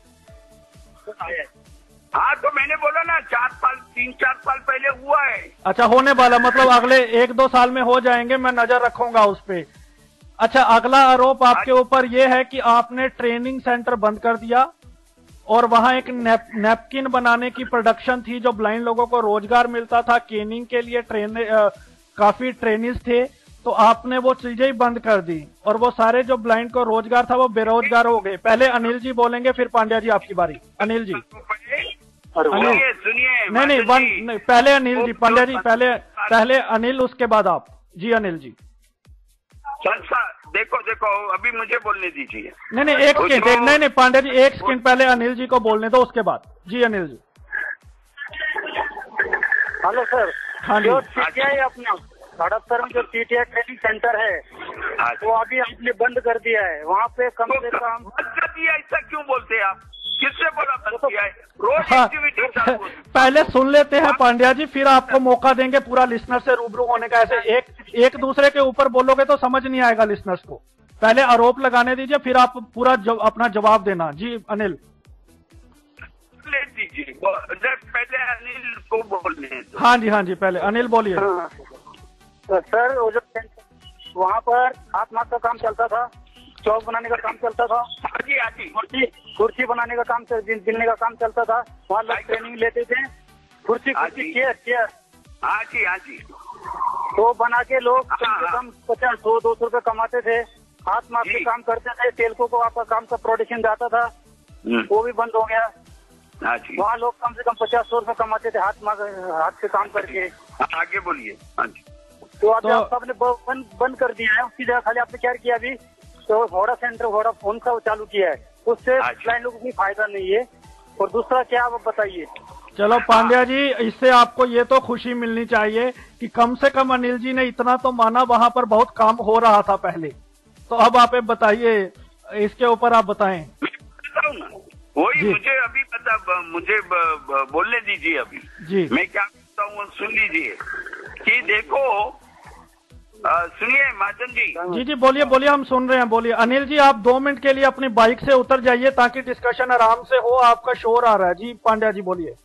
हाँ तो मैंने बोला ना 3-4 साल पहले हुआ है। अच्छा, होने वाला, मतलब अगले 1-2 साल में हो जाएंगे, मैं नजर रखूंगा उस पे। अच्छा, अगला आरोप आपके ऊपर ये है कि आपने ट्रेनिंग सेंटर बंद कर दिया और वहां एक नैपकिन बनाने की प्रोडक्शन थी, जो ब्लाइंड लोगों को रोजगार मिलता था, केनिंग के लिए काफी ट्रेनिज थे, तो आपने वो चीजें ही बंद कर दी और वो सारे जो ब्लाइंड को रोजगार था वो बेरोजगार हो गए। पहले अनिल जी बोलेंगे, फिर पांड्या जी आपकी बारी। अनिल जी। सुनिए, नहीं, पहले अनिल जी, पांड्या जी पहले अनिल, उसके बाद आप। जी अनिल जी। देखो अभी मुझे बोलने दीजिए। नहीं एक सेकंड, नहीं पांड्या जी, एक सेकंड पहले अनिल जी को बोलने दो, उसके बाद। जी अनिल जी। Hello sir. हाँ जी। जो टीटीआई अपना हड़पसर में जो टीटीआई ट्रेनिंग सेंटर है वो अभी आपने बंद कर दिया है, वहाँ पे कम से कम बंद कर दिया, ऐसा क्यों बोलते हैं आप? किससे बोला बंद किया है? रोज हाँ, एक्टिविटी चालू। पहले सुन लेते हैं पांड्या जी, फिर आपको मौका देंगे पूरा लिसनर से रूबरू होने का। ऐसे एक दूसरे के ऊपर बोलोगे तो समझ नहीं आएगा लिसनर्स को। पहले आरोप लगाने दीजिए, फिर आप पूरा अपना जवाब देना। जी अनिल। ले दीजिए, पहले अनिल को बोलने दो। हाँ जी, पहले अनिल बोलिए। तो सर वो जो वहाँ पर हाथ माथ का काम चलता था, चौक बनाने का काम चलता था, कुर्सी बनाने का काम, बिलने का काम चलता था, वहाँ लोग ट्रेनिंग लेते थे। कुर्सी चेयर। हाँ जी। तो बना के लोग कम से कम 50-100-200 रुपए कमाते थे। हाथ माथ के काम करते थे, तेलको को आपका काम का प्रोडक्शन जाता था, वो भी बंद हो गया। वहाँ लोग कम से कम 50-100 रुपए कमाते थे हाथ से काम करके। आगे बोलिए। हाँ जी। तो अभी आप सबने बंद कर दिया है, उसकी जगह खाली आपने क्या किया अभी, तो वोडा सेंटर, वोडाफोन का चालू किया है। उससे क्लाइंट लोगों को फायदा नहीं है। और दूसरा क्या आप बताइए। चलो पांड्या जी, इससे आपको ये तो खुशी मिलनी चाहिए कि कम से कम अनिल जी ने इतना तो माना, वहां पर बहुत काम हो रहा था पहले। तो अब आप बताइए, इसके ऊपर आप बताएं। वही मुझे अभी मुझे बोलने दीजिए अभी जी। मैं क्या कहता हूँ सुन लीजिए कि देखो, सुनिए महाजन जी। जी बोलिए बोलिए, हम सुन रहे हैं, बोलिए। अनिल जी आप 2 मिनट के लिए अपनी बाइक से उतर जाइए ताकि डिस्कशन आराम से हो, आपका शोर आ रहा है। जी पांड्या जी बोलिए।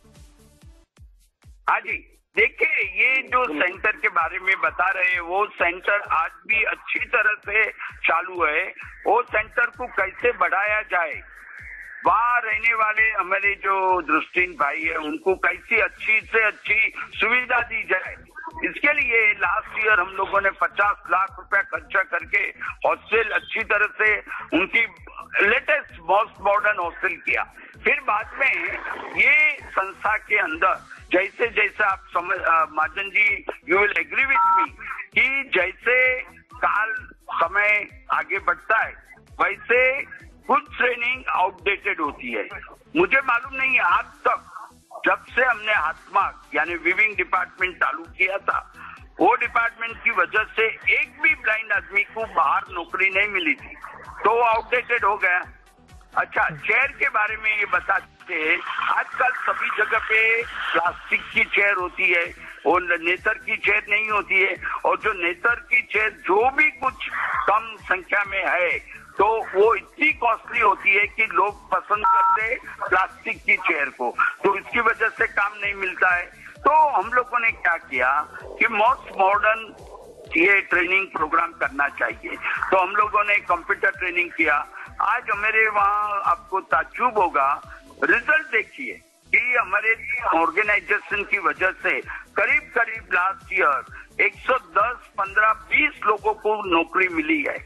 हाँ जी, देखिए ये जो सेंटर के बारे में बता रहे हैं, वो सेंटर आज भी अच्छी तरह से चालू है। वो सेंटर को कैसे बढ़ाया जाए, वहाँ रहने वाले हमारे जो दृष्टिहीन भाई है उनको कैसी अच्छी से अच्छी सुविधा दी जाए, इसके लिए लास्ट ईयर हम लोगों ने 50 लाख रुपया खर्चा करके हॉस्टल अच्छी तरह से उनकी लेटेस्ट मोस्ट मॉडर्न हॉस्टल किया। फिर बाद में ये संस्था के अंदर जैसे जैसे आप समझ Mahajan ji, you will agree with me कि जैसे काल समय आगे बढ़ता है वैसे कुछ ट्रेनिंग आउटडेटेड होती है। मुझे मालूम नहीं आज तक जब से हमने हाथमाग यानी वीविंग डिपार्टमेंट चालू किया था, वो डिपार्टमेंट की वजह से एक भी ब्लाइंड आदमी को बाहर नौकरी नहीं मिली थी, तो वो आउटडेटेड हो गया। अच्छा, चेयर के बारे में ये बताते हैं, आजकल सभी जगह पे प्लास्टिक की चेयर होती है और नेतर की चेयर नहीं होती है, और जो नेतर की चेयर जो भी कुछ कम संख्या में है तो वो इतनी कॉस्टली होती है कि लोग पसंद करते प्लास्टिक की चेयर को, तो इसकी वजह से काम नहीं मिलता है। तो हम लोगों ने क्या किया कि मोस्ट मॉडर्न ये ट्रेनिंग प्रोग्राम करना चाहिए, तो हम लोगों ने कंप्यूटर ट्रेनिंग किया। आज हमारे वहाँ आपको ताज्जुब होगा, रिजल्ट देखिए कि हमारे ऑर्गेनाइजेशन की वजह से करीब करीब लास्ट ईयर 110, 15, 20 लोगों को नौकरी मिली है।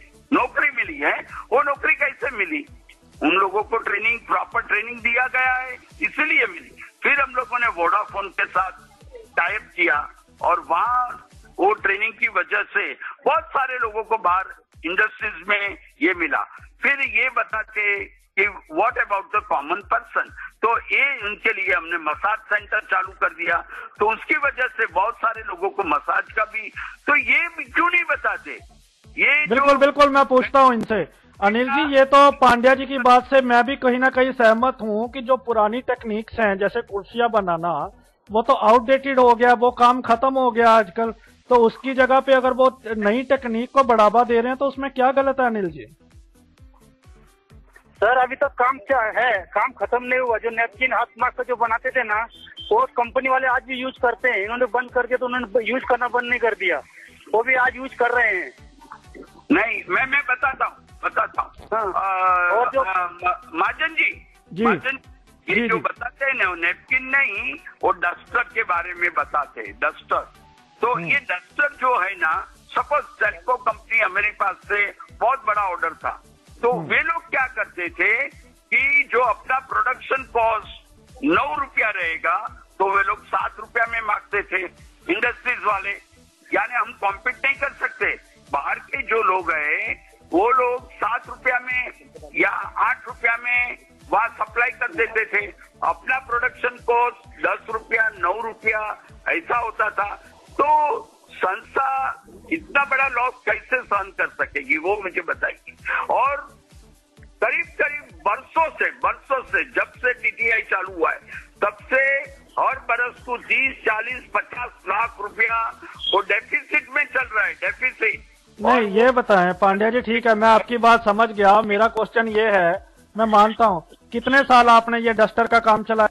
वो नौकरी कैसे मिली? उन लोगों को ट्रेनिंग, प्रॉपर ट्रेनिंग दिया गया है, इसलिए मिली। फिर हम लोगों ने वोडाफोन के साथ टाइप किया और वहाँ वो ट्रेनिंग की वजह से बहुत सारे लोगों को बाहर इंडस्ट्रीज में ये मिला। फिर ये बताते कि what about the common person, तो ये उनके लिए हमने मसाज सेंटर चालू कर दिया, तो उसकी वजह से बहुत सारे लोगों को मसाज का भी, तो ये क्यों नहीं बताते? ये बिल्कुल मैं पूछता हूँ इनसे। अनिल जी, ये तो पांड्या जी की बात से मैं भी कहीं ना कहीं सहमत हूँ कि जो पुरानी टेक्निक्स हैं जैसे कुर्सियां बनाना, वो तो आउटडेटेड हो गया, वो काम खत्म हो गया आजकल। तो उसकी जगह पे अगर वो नई टेक्निक को बढ़ावा दे रहे हैं तो उसमें क्या गलत है अनिल जी? सर अभी तक काम क्या है, काम खत्म नहीं हुआ। जो नैपकिन हाथ मास्क का जो बनाते थे ना, वो कंपनी वाले आज भी यूज करते हैं। इन्होंने बंद कर दिया तो उन्होंने यूज करना बंद नहीं कर दिया, वो भी आज यूज कर रहे हैं। नहीं, मैं बताता हूँ। और जो महाजन जी, ये जो बताते हैं ना, नैपकिन नहीं, वो डस्टर के बारे में बताते हैं। डस्टर, तो ये डस्टर जो है ना, सपोज सेल्को कंपनी हमारे पास से बहुत बड़ा ऑर्डर था, तो वे लोग क्या करते थे कि जो अपना प्रोडक्शन कॉस्ट 9 रुपया रहेगा तो वे लोग 7 रुपया में मांगते थे इंडस्ट्रीज वाले। यानी हम कॉम्पीट नहीं कर सकते। बाहर के जो लोग हैं वो लोग 7 रुपया में या 8 रुपया में वहां सप्लाई कर देते थे। अपना प्रोडक्शन कॉस्ट 10 रुपया, 9 रुपया ऐसा होता था। तो संस्था इतना बड़ा लॉस कैसे सहन कर सकेगी, वो मुझे बताइए। और करीब करीब बरसों से जब से टीटीआई चालू हुआ है तब से हर बरस को 30, 40, 50 लाख रुपया वो डेफिसिट में चल रहा है। डेफिसिट नहीं, ये बताएं पांड्या जी, ठीक है मैं आपकी बात समझ गया। मेरा क्वेश्चन ये है, मैं मानता हूँ, कितने साल आपने ये डस्टर का काम चलाया?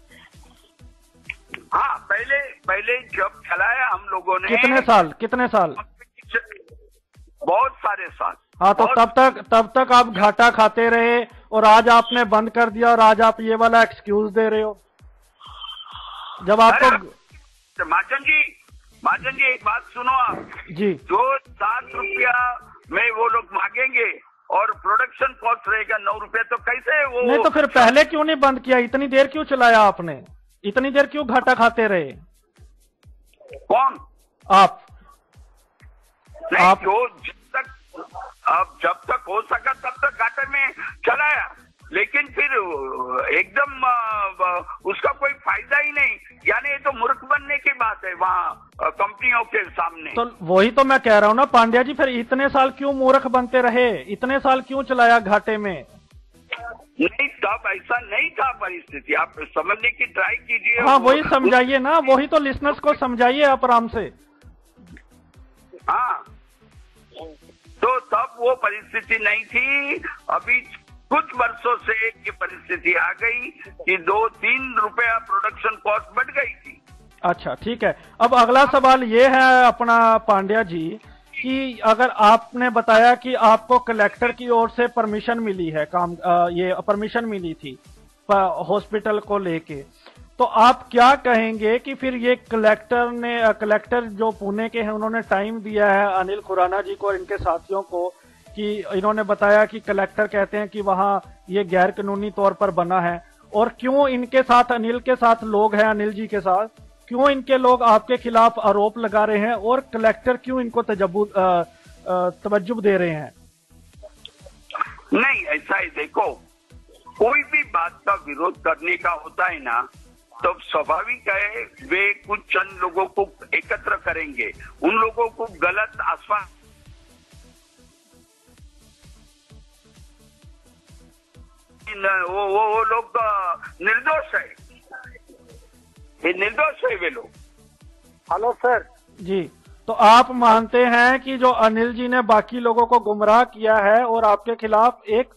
हाँ, पहले जब चलाया हम लोगों ने। कितने साल? बहुत सारे साल। हाँ, तो तब तक आप घाटा खाते रहे और आज आपने बंद कर दिया और आज आप ये वाला एक्सक्यूज दे रहे हो। जब आपको महाजन जी एक बात सुनो आप जी, जो 7 रुपया में वो लोग मांगेंगे और प्रोडक्शन कॉस्ट रहेगा 9 रुपया, तो कैसे वो? नहीं, तो फिर पहले क्यों नहीं बंद किया? इतनी देर क्यों चलाया आपने? इतनी देर क्यों घाटा खाते रहे? कौन? आप नहीं, आप जो जब तक हो सका तब तक घाटे में चलाया। लेकिन फिर एकदम उसका कोई फायदा ही नहीं, यानी ये तो मूर्ख बनने की बात है वहाँ कंपनियों के सामने। तो वही तो मैं कह रहा हूँ ना पांड्या जी, फिर इतने साल क्यों मूर्ख बनते रहे, इतने साल क्यों चलाया घाटे में? नहीं, तब ऐसा नहीं था परिस्थिति, आप समझने की ट्राई कीजिए। हाँ वही समझाइए ना, वही तो लिसनर्स को समझाइए आप आराम से। हाँ, तो तब वो परिस्थिति नहीं थी। अभी कुछ वर्षों से ये परिस्थिति आ गई कि 2-3 रुपया प्रोडक्शन कॉस्ट बढ़ गई थी। अच्छा ठीक है, अब अगला सवाल ये है अपना पांड्या जी कि अगर आपने बताया कि आपको कलेक्टर की ओर से परमिशन मिली है ये परमिशन मिली थी हॉस्पिटल को लेके, तो आप क्या कहेंगे कि फिर ये कलेक्टर जो पुणे के हैं उन्होंने टाइम दिया है अनिल खुराना जी को और इनके साथियों को कि इन्होंने बताया कि कलेक्टर कहते हैं कि वहां ये गैर कानूनी तौर पर बना है, और क्यों इनके साथ अनिल के साथ लोग हैं, अनिल जी के साथ क्यों इनके लोग आपके खिलाफ आरोप लगा रहे हैं और कलेक्टर क्यों इनको तवज्जुब दे रहे हैं? नहीं, ऐसा ही देखो, कोई भी बात का विरोध करने का होता है ना, तो स्वाभाविक है वे कुछ चंद लोगों को एकत्र करेंगे, उन लोगों को गलत आश्वासन, वो लोग निर्दोष है, ये निर्दोष है वे लोग। हेलो सर जी, तो आप मानते हैं कि जो अनिल जी ने बाकी लोगों को गुमराह किया है और आपके खिलाफ एक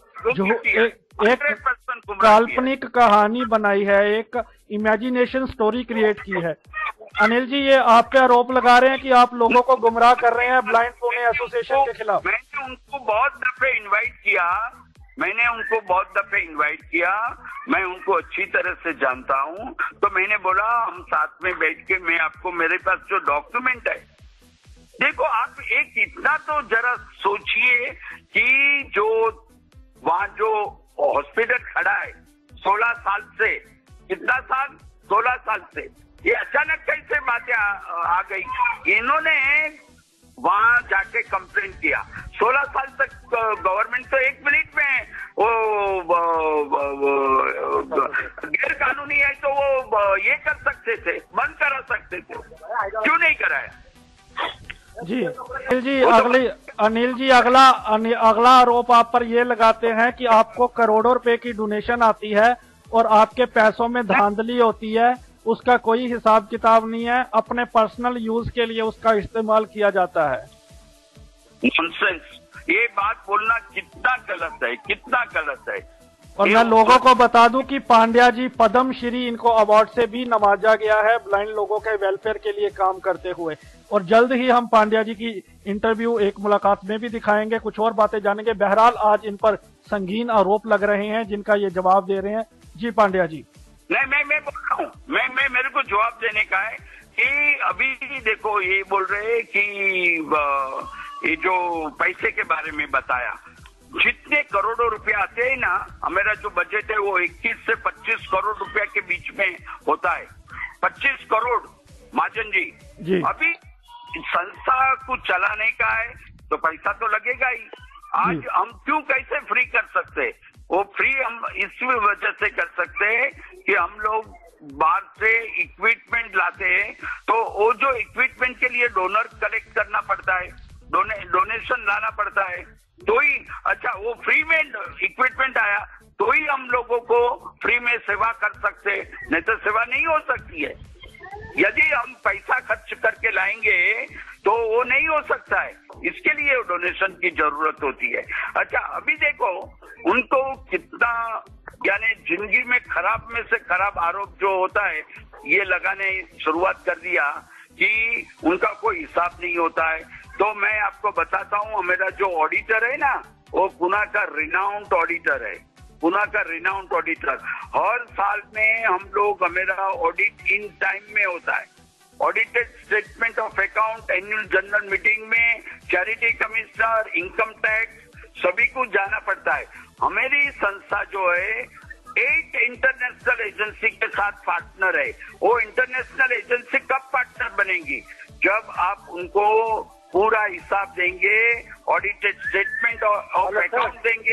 काल्पनिक कहानी बनाई है, एक इमेजिनेशन स्टोरी क्रिएट की है। अनिल जी ये आप पे आरोप लगा रहे हैं कि आप लोगों को गुमराह कर रहे हैं ब्लाइंड पुणे एसोसिएशन के खिलाफ। मैंने उनको बहुत दफे इन्वाइट किया, मैं उनको अच्छी तरह से जानता हूं, तो मैंने बोला हम साथ में बैठ के, मैं आपको, मेरे पास जो डॉक्यूमेंट है, देखो आप एक इतना तो जरा सोचिए कि जो वहां जो हॉस्पिटल खड़ा है 16 साल से, कितना साल, 16 साल से, ये अचानक कैसे बातें आ गई। इन्होंने वहां जाके कंप्लेन किया, 16 साल तक गवर्नमेंट तो 1 मिनट में वो गैर कानूनी है तो वो ये कर सकते थे, बंद करा सकते थे, क्यों नहीं कराया? जी अनिल जी अगला आरोप आप पर ये लगाते हैं कि आपको करोड़ों रुपए की डोनेशन आती है और आपके पैसों में धांधली होती है, उसका कोई हिसाब किताब नहीं है, अपने पर्सनल यूज के लिए उसका इस्तेमाल किया जाता है। नॉनसेंस, ये बात बोलना कितना गलत है। और मैं लोगों को बता दूं कि पांड्या जी पद्म श्री इनको अवार्ड से भी नवाजा गया है ब्लाइंड लोगों के वेलफेयर के लिए काम करते हुए, और जल्द ही हम पांड्या जी की इंटरव्यू एक मुलाकात में भी दिखाएंगे, कुछ और बातें जानेंगे। बहरहाल आज इन पर संगीन आरोप लग रहे हैं जिनका ये जवाब दे रहे हैं। जी पांड्या जी। नहीं, मैं बोल रहा हूँ, मैं मेरे को जवाब देने का है कि अभी देखो ये बोल रहे हैं कि ये जो पैसे के बारे में बताया, जितने करोड़ों रुपया आते हैं ना, हमारा जो बजट है वो 21 से 25 करोड़ रुपया के बीच में होता है। 25 करोड़ महाजन जी, अभी संस्था को चलाने का है तो पैसा तो लगेगा ही। आज हम क्यों कैसे फ्री कर सकते? वो फ्री हम इस वजह से कर सकते हैं कि हम लोग बाहर से इक्विपमेंट लाते हैं, तो वो जो इक्विपमेंट के लिए डोनर कलेक्ट करना पड़ता है, डोनेशन लाना पड़ता है, तो ही अच्छा वो फ्री में इक्विपमेंट आया तो ही हम लोगों को फ्री में सेवा कर सकते, नहीं तो सेवा नहीं हो सकती है। यदि हम पैसा खर्च करके लाएंगे तो वो नहीं हो सकता है, इसके लिए डोनेशन की जरूरत होती है। अच्छा अभी देखो उनको कितना, यानी जिंदगी में खराब में से खराब आरोप जो होता है ये लगाने शुरुआत कर दिया कि उनका कोई हिसाब नहीं होता है। तो मैं आपको बताता हूँ, मेरा जो ऑडिटर है ना, वो पुणे का रिनाउंड ऑडिटर है, पुणे का रिनाउंड ऑडिटर। हर साल में हम लोग, मेरा ऑडिट इन टाइम में होता है, audited statement of account annual general meeting में चैरिटी कमिश्नर, इनकम टैक्स सभी को जाना पड़ता है। हमारी संस्था जो है 8 इंटरनेशनल एजेंसी के साथ पार्टनर है। वो इंटरनेशनल एजेंसी कब पार्टनर बनेंगी? जब आप उनको पूरा हिसाब देंगे, ऑडिटेड स्टेटमेंट ऑफ अकाउंट देंगे,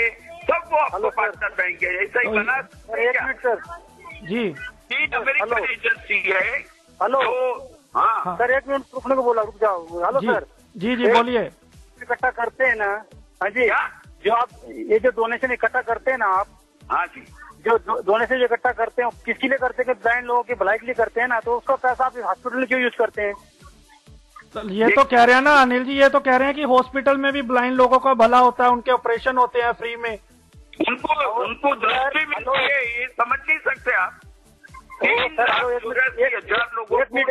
सब वो आपको पार्टनर बैंक है, ऐसा ही बना। एक minute sir ji 3 American agency है। हेलो हाँ सर, 1 मिनट रुकने को बोला, रुक जाओ। Hello sir. जी बोलिए। इकट्ठा करते हैं ना? हाँ जी। जो आप ये जो डोनेशन इकट्ठा करते हैं ना आप, हाँ जी, जो डोनेशन इकट्ठा करते हैं किसके लिए करते हैं? ब्लाइंड लोगों की भलाई के लिए करते हैं ना, तो उसका पैसा आप हॉस्पिटल में क्यों यूज करते हैं? तो ये तो कह रहे हैं ना अनिल जी, ये तो कह रहे हैं कि हॉस्पिटल में भी ब्लाइंड लोगों का भला होता है, उनके ऑपरेशन होते हैं फ्री में। उनको दृष्टि मिलती है, ये समझ नहीं सकते आप। 3,84,000 लोगों को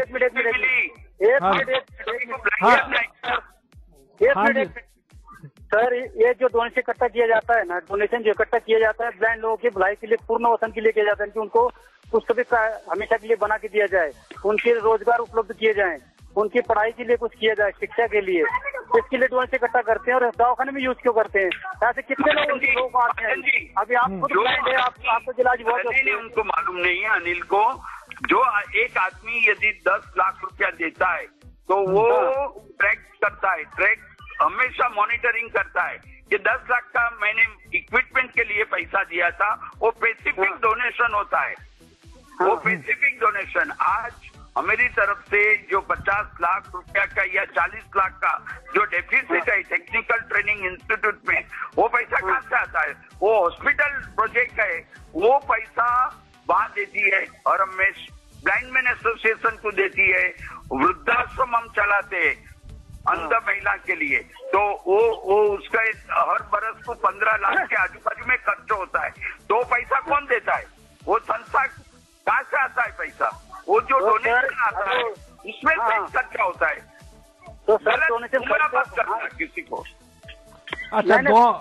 सर, ये जो डोनेशन इकट्ठा किया जाता है ना, डोनेशन जो इकट्ठा किया जाता है ब्लाइंड लोगों की भलाई के लिए, पुनर्वसन के लिए किया जाता है कि उनको कुछ तो भी हमेशा के लिए बना के दिया जाए, उनके रोजगार उपलब्ध किए जाएं, उनकी पढ़ाई के लिए कुछ किया जाए, शिक्षा के लिए। इसके लिए डोनेशन इकट्ठा करते हैं और दवाखाने में यूज क्यों करते हैं? ऐसे कितने लोग आते हैं? अभी आप खुद ब्लाइंड है, आपको इलाज बहुत नहीं, उनको मालूम नहीं है अनिल को। जो एक आदमी यदि 10 लाख रुपया देता है तो वो ट्रैक करता है, ट्रैक हमेशा मॉनिटरिंग करता है कि 10 लाख का मैंने इक्विपमेंट के लिए पैसा दिया था, वो स्पेसिफिक डोनेशन होता है, वो स्पेसिफिक डोनेशन। आज मेरी तरफ से जो 50 लाख रुपया का या 40 लाख का जो डेफिसिट है टेक्निकल ट्रेनिंग इंस्टीट्यूट में, वो पैसा कहाँ से आता है? वो हॉस्पिटल प्रोजेक्ट है, वो पैसा वहां देती है और हमें ब्लाइंड मैन एसोसिएशन को देती है। वृद्धाश्रम हम चलाते हैं अंध महिला के लिए, तो वो उसका हर बरस को 15 लाख के आजू बाजू में खर्च होता है। तो पैसा कौन देता है? वो संस्था कहाँ से आता है पैसा? वो जो डोनेशन आता है उसमें से खर्चा होता है। तो सर डोनेशन मत करना किसी को। अच्छा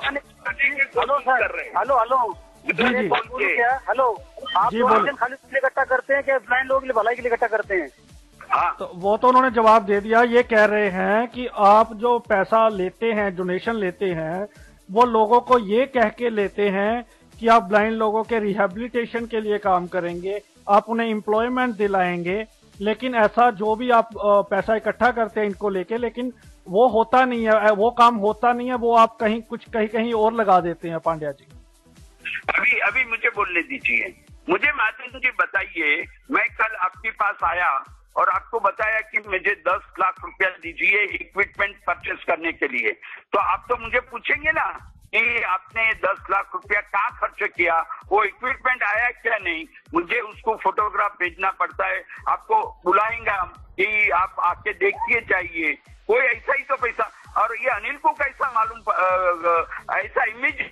हेलो आप डोनेशन खाली इकट्ठा करते हैं कि ब्लाइंड लोगों के लिए भलाई के लिए इकट्ठा करते हैं? तो वो तो उन्होंने जवाब दे दिया। ये कह रहे हैं कि आप जो पैसा लेते हैं, डोनेशन लेते हैं, वो लोगों को ये कह के लेते हैं कि आप ब्लाइंड लोगों के रिहेबिलिटेशन के लिए काम करेंगे, आप उन्हें एम्प्लॉयमेंट दिलाएंगे, लेकिन ऐसा जो भी आप पैसा इकट्ठा करते हैं इनको लेके, लेकिन वो होता नहीं है, वो काम होता नहीं है, वो आप कहीं और लगा देते हैं। पांड्या जी अभी मुझे बोलने दीजिए। मुझे महाजन जी बताइए, मैं कल आपके पास आया और आपको बताया कि मुझे 10 लाख रुपया दीजिए इक्विपमेंट परचेस करने के लिए, तो आप तो मुझे पूछेंगे ना कि आपने 10 लाख रुपया कहाँ खर्च किया, वो इक्विपमेंट आया क्या नहीं। मुझे उसको फोटोग्राफ भेजना पड़ता है, आपको बुलाएंगे हम कि आप आके देखिए चाहिए। कोई ऐसा ही तो पैसा, और ये अनिल को कैसा मालूम ऐसा इमेज?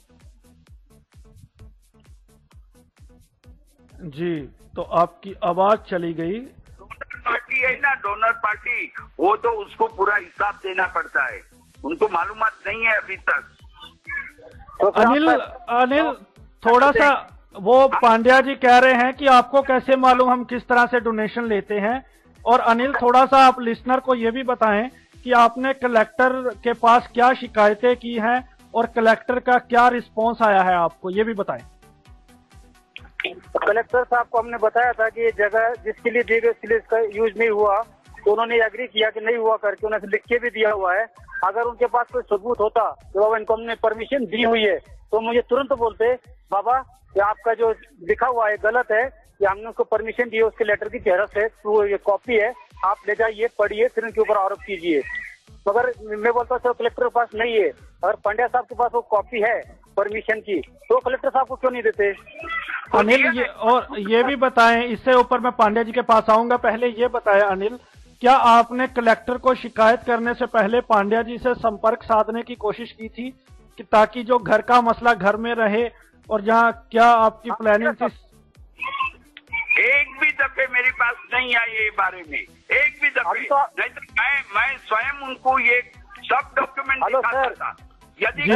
जी तो आपकी आवाज चली गई। पार्टी है ना, डोनर पार्टी, वो तो उसको पूरा हिसाब देना पड़ता है, उनको मालूमात नहीं है अभी तक। तो अनिल थोड़ा सा, वो पांड्या जी कह रहे हैं कि आपको कैसे मालूम हम किस तरह से डोनेशन लेते हैं। और अनिल थोड़ा सा आप लिसनर को ये भी बताएं कि आपने कलेक्टर के पास क्या शिकायतें की हैं और कलेक्टर का क्या रिस्पॉन्स आया है आपको, ये भी बताएं। कलेक्टर साहब को हमने बताया था कि ये जगह जिसके लिए दी गई इसके लिए इसका यूज नहीं हुआ, तो उन्होंने एग्री किया कि नहीं हुआ करके उन्होंने लिख के भी दिया हुआ है। अगर उनके पास कोई सबूत होता कि बाबा इनको हमने परमिशन दी हुई है, तो मुझे तुरंत बोलते, बाबा ये आपका जो लिखा हुआ है गलत है, कि हमने उसको परमिशन दी है, उसके लेटर की जेरॉक्स है, तो ये कॉपी है, आप ले जाइए, पढ़िए, फिर इनके ऊपर आरोप कीजिए। मगर मैं बोलता हूँ कलेक्टर के पास नहीं है, अगर पांड्या साहब के पास वो कॉपी है परमिशन की, तो कलेक्टर साहब को क्यों नहीं देते? अनिल ये भी बताएं, इससे ऊपर मैं पांड्या जी के पास आऊंगा, पहले ये बताएं अनिल, क्या आपने कलेक्टर को शिकायत करने से पहले पांड्या जी से संपर्क साधने की कोशिश की थी कि ताकि जो घर का मसला घर में रहे, और जहां क्या आपकी प्लानिंग थी? एक भी दफे मेरे पास नहीं आए ये बारे में, एक भी दफे नहीं, तो मैं स्वयं उनको ये सब डॉक्यूमेंट दिखाता था। यदि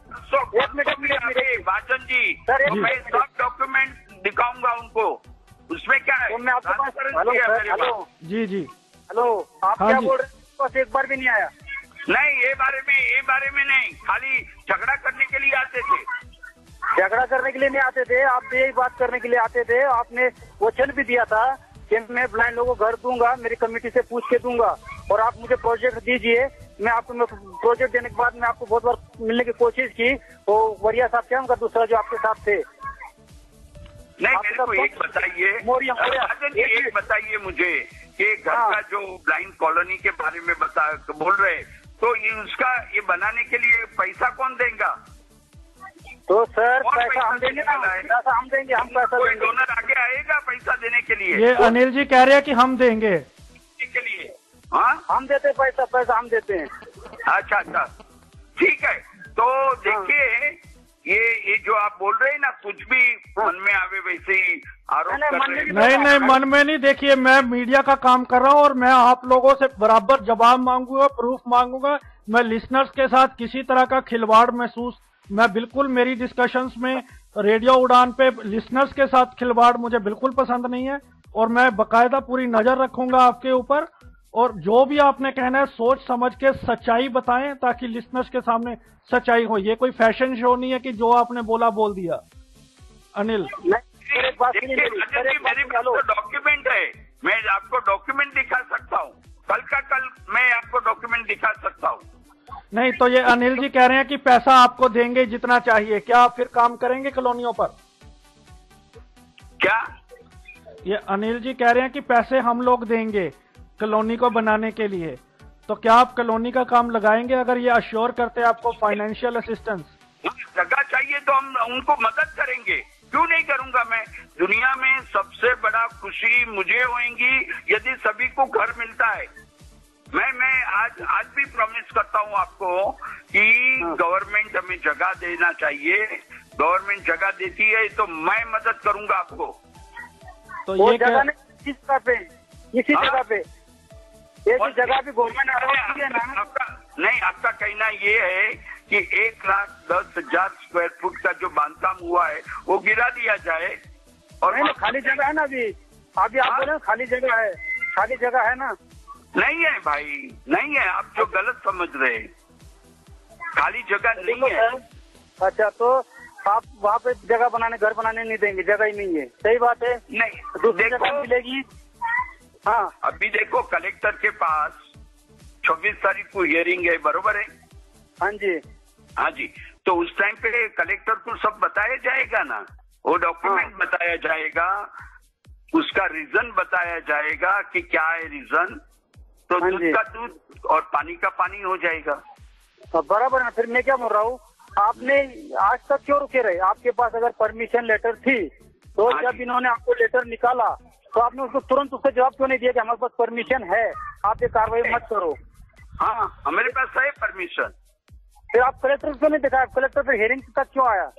भाजन जी तो मैं सब डॉक्यूमेंट दिखाऊंगा उनको, उसमें क्या है? तो मैं आपके पास, हेलो जी हेलो, आप क्या बोल रहे हैं? बस एक बार भी नहीं आया? नहीं, ये बारे में नहीं, खाली झगड़ा करने के लिए आते थे। झगड़ा करने के लिए नहीं आते थे, आप यही बात करने के लिए आते थे। आपने वचन भी दिया था कि मैं ब्लाइंड लोगों को घर दूंगा, मेरी कमेटी से पूछ के दूंगा, और आप मुझे प्रोजेक्ट दीजिए मैं आपको प्रोजेक्ट देने के बाद मैं आपको बहुत बार मिलने की कोशिश की, वो वरिया साहब क्या उनका दूसरा जो आपके साथ थे। नहीं, मेरे को एक बताइए, एक बताइए मुझे कि घर का जो ब्लाइंड कॉलोनी के बारे में बोल रहे, तो उसका ये बनाने के लिए पैसा कौन देगा? तो सर पैसा हम देंगे ना, पैसा हम देंगे, हम पैसा कोई देंगे। डोनर आगे आएगा पैसा देने के लिए? ये अनिल जी कह रहे हैं कि हम देंगे के लिए। हाँ, हम देते हैं पैसा, पैसा हम देते हैं। अच्छा अच्छा, ठीक है। तो देखिए, ये जो आप बोल रहे हैं ना, कुछ भी मन में आवे वैसे ही आरोप कर रहे हैं। नहीं, मन में नहीं। देखिए, मैं मीडिया का काम कर रहा हूँ और मैं आप लोगों से बराबर जवाब मांगूंगा, प्रूफ मांगूंगा। मैं लिसनर्स के साथ किसी तरह का खिलवाड़ मैं बिल्कुल, मेरी डिस्कशंस में रेडियो उड़ान पे लिसनर्स के साथ खिलवाड़ मुझे बिल्कुल पसंद नहीं है, और मैं बकायदा पूरी नजर रखूंगा आपके ऊपर। और जो भी आपने कहना है सोच समझ के सच्चाई बताएं, ताकि लिसनर्स के सामने सच्चाई हो। ये कोई फैशन शो नहीं है कि जो आपने बोला बोल दिया। अनिल, मेरे पास डॉक्यूमेंट है, मैं आपको डॉक्यूमेंट दिखा सकता हूँ, कल का कल मैं आपको डॉक्यूमेंट दिखा सकता हूँ। नहीं तो ये अनिल जी कह रहे हैं कि पैसा आपको देंगे जितना चाहिए, क्या आप फिर काम करेंगे कॉलोनियों पर? क्या? ये अनिल जी कह रहे हैं कि पैसे हम लोग देंगे कॉलोनी को बनाने के लिए, तो क्या आप कॉलोनी का काम लगाएंगे अगर ये अश्योर करते हैं आपको फाइनेंशियल असिस्टेंस? जगह चाहिए तो हम उनको मदद करेंगे, क्यों नहीं करूंगा मैं? दुनिया में सबसे बड़ा खुशी मुझे होगी यदि सभी को घर मिलता है। मैं आज भी प्रॉमिस करता हूँ आपको कि गवर्नमेंट हमें जगह देना चाहिए। गवर्नमेंट जगह देती है तो मैं मदद करूंगा आपको। तो वो ये जगह नहीं, इसी जगह पे एक जगह भी गवर्नमेंट है ना। आपका कहना ये है कि 1,10,000 स्क्वायर फुट का जो बांधकाम हुआ है वो गिरा दिया जाए, और नहीं, खाली जगह है ना अभी आप बोले खाली जगह है ना? नहीं है भाई, नहीं है, आप जो गलत समझ रहे हैं, खाली जगह नहीं है। अच्छा, तो आप वहाँ पे घर बनाने नहीं देंगे, जगह ही नहीं है, सही बात है। नहीं, दूसरी जगह मिलेगी। हाँ, अभी देखो कलेक्टर के पास 26 तारीख को हियरिंग है, बरोबर है? हाँ जी, हाँ जी। तो उस टाइम पे कलेक्टर को सब बताया जाएगा ना, वो डॉक्यूमेंट बताया जाएगा, उसका रीजन बताया जाएगा कि क्या है रीजन, तो दूध का दूध और पानी का पानी हो जाएगा। तो बराबर है। फिर मैं क्या बोल रहा हूँ, आपने आज तक क्यों रुके रहे? आपके पास अगर परमिशन लेटर थी तो जब इन्होंने आपको लेटर निकाला तो आपने उसको तुरंत उसका जवाब क्यों नहीं दिया कि हमारे पास परमिशन है, आप ये कार्रवाई मत करो? हाँ, हमारे पास है परमिशन। फिर आप कलेक्टर क्यों नहीं दिखाया? कलेक्टर फिर हियरिंग तक क्यों आया?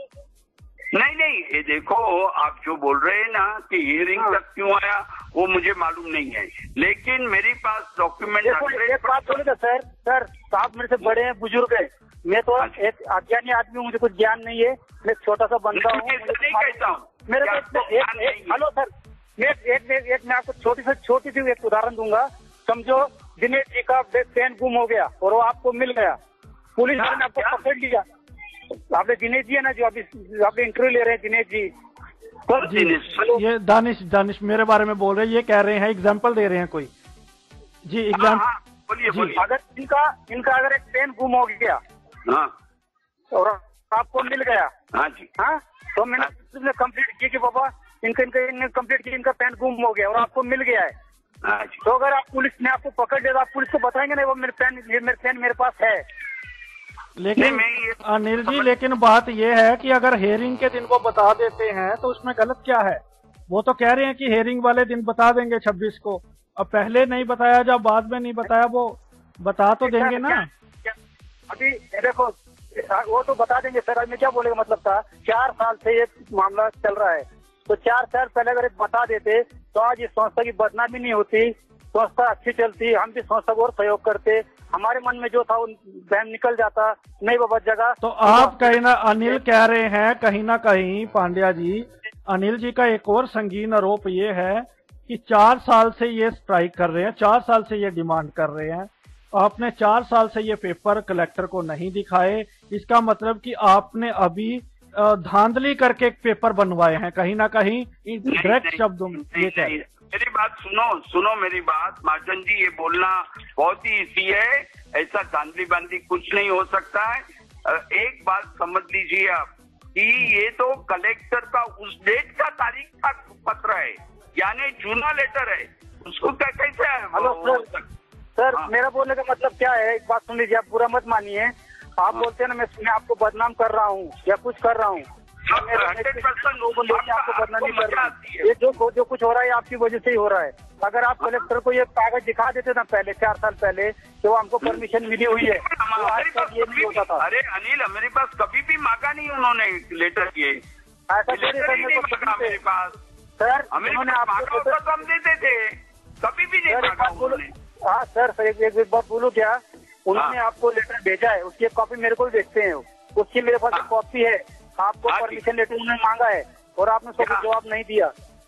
नहीं, ये देखो, आप जो बोल रहे हैं ना कि हियरिंग तक क्यों आया, वो मुझे मालूम नहीं है, लेकिन मेरे पास डॉक्यूमेंट। एक बात बोलेगा सर, आप मेरे से बड़े हैं, बुजुर्ग है, मैं तो एक अज्ञानी आदमी हूँ, मुझे कुछ ज्ञान नहीं है, मैं छोटा सा बंदा हूँ। नहीं कहता हूँ मेरे हेलो सर, मैं आपको छोटी सी एक उदाहरण दूंगा। समझो दिनेश जी का पेन गुम हो गया और वो आपको मिल गया, पुलिस वाले ने आपको पकड़ लिया। आपने दिनेश जी है ना, जो अभी आपने इंटरव्यू ले रहे हैं, दिनेश जी। ये दानिश मेरे बारे में बोल रहे हैं, ये कह रहे हैं, एग्जाम्पल दे रहे हैं कोई जी, एग्जाम्पल। बोलिए। अगर इनका अगर एक पेन गुम हो गया और आपको मिल गया, हाँ जी, हाँ, तो मैंने कंप्लीट की कि बाबा इनका कंप्लीट की, इनका पेन गुम हो गया और आपको मिल गया है। हाँ, तो अगर आप पुलिस ने आपको पकड़ लिया तो आप पुलिस को बताएंगे नहीं वो मेरे पेन मेरे पास है। लेकिन अनिल जी, लेकिन बात यह है कि अगर हेयरिंग के दिन वो बता देते हैं तो उसमें गलत क्या है? वो तो कह रहे हैं कि हेयरिंग वाले दिन बता देंगे 26 को, अब पहले नहीं बताया, जब बाद में नहीं बताया, वो बता तो देंगे ना। अभी देखो, वो तो बता देंगे सर, मैं क्या बोलेगा, मतलब था 4 साल से ये मामला चल रहा है, तो 4 साल पहले अगर बता देते तो आज इस संस्था की बदनामी नहीं होती, संस्था अच्छी चलती, हम भी संस्था को और सहयोग करते, हमारे मन में जो था वो बहन निकल जाता। नहीं बाबा, जगह तो आप कहना, अनिल कह रहे हैं कहीं ना कहीं, पांड्या जी, अनिल जी का एक और संगीन आरोप ये है कि 4 साल से ये स्ट्राइक कर रहे हैं, 4 साल से ये डिमांड कर रहे हैं, आपने 4 साल से ये पेपर कलेक्टर को नहीं दिखाए, इसका मतलब कि आपने अभी धांधली करके एक पेपर बनवाए हैं, कहीं ना कहीं डायरेक्ट शब्दों में ये कह रहे हैं। मेरी बात सुनो मेरी बात महाजन जी, ये बोलना बहुत ही इसी है, ऐसा धांधली बांधली कुछ नहीं हो सकता है। एक बात समझ लीजिए आप कि ये तो कलेक्टर का उस डेट का तारीख का पत्र है, यानी चुना लेटर है, उसको क्या कैसे है? हेलो सर, मेरा बोलने का मतलब क्या है, एक बात सुन लीजिए, आप बुरा मत मानिए। आप बोलते हैं ना मैं आपको बदनाम कर रहा हूँ या कुछ कर रहा हूँ, 100% आपको बदनामी कर रहा हूँ। ये जो कुछ हो रहा है आपकी वजह से ही हो रहा है। अगर आप कलेक्टर को ये कागज दिखा देते ना पहले 4 साल पहले कि वो हमको परमिशन मिली हुई है, तो आज तक ये नहीं होता था। अरे अनिल, मेरे पास कभी भी मांगा नहीं उन्होंने लेटर ये, ऐसा लेटर ही नहीं मांगा मेरे पास सर। उन्होंने मांगा होता तो हम देते थे, कभी भी नहीं मांगा उन्होंने। हाँ सर, एक बात बोलूं क्या, उन्होंने आपको लेटर भेजा है, उसकी एक कॉपी मेरे को भी भेजते हैं, उसकी मेरे पास कॉपी है। आपको परमिशन लेटर उन्होंने मांगा है और आपने उसको जवाब नहीं दिया।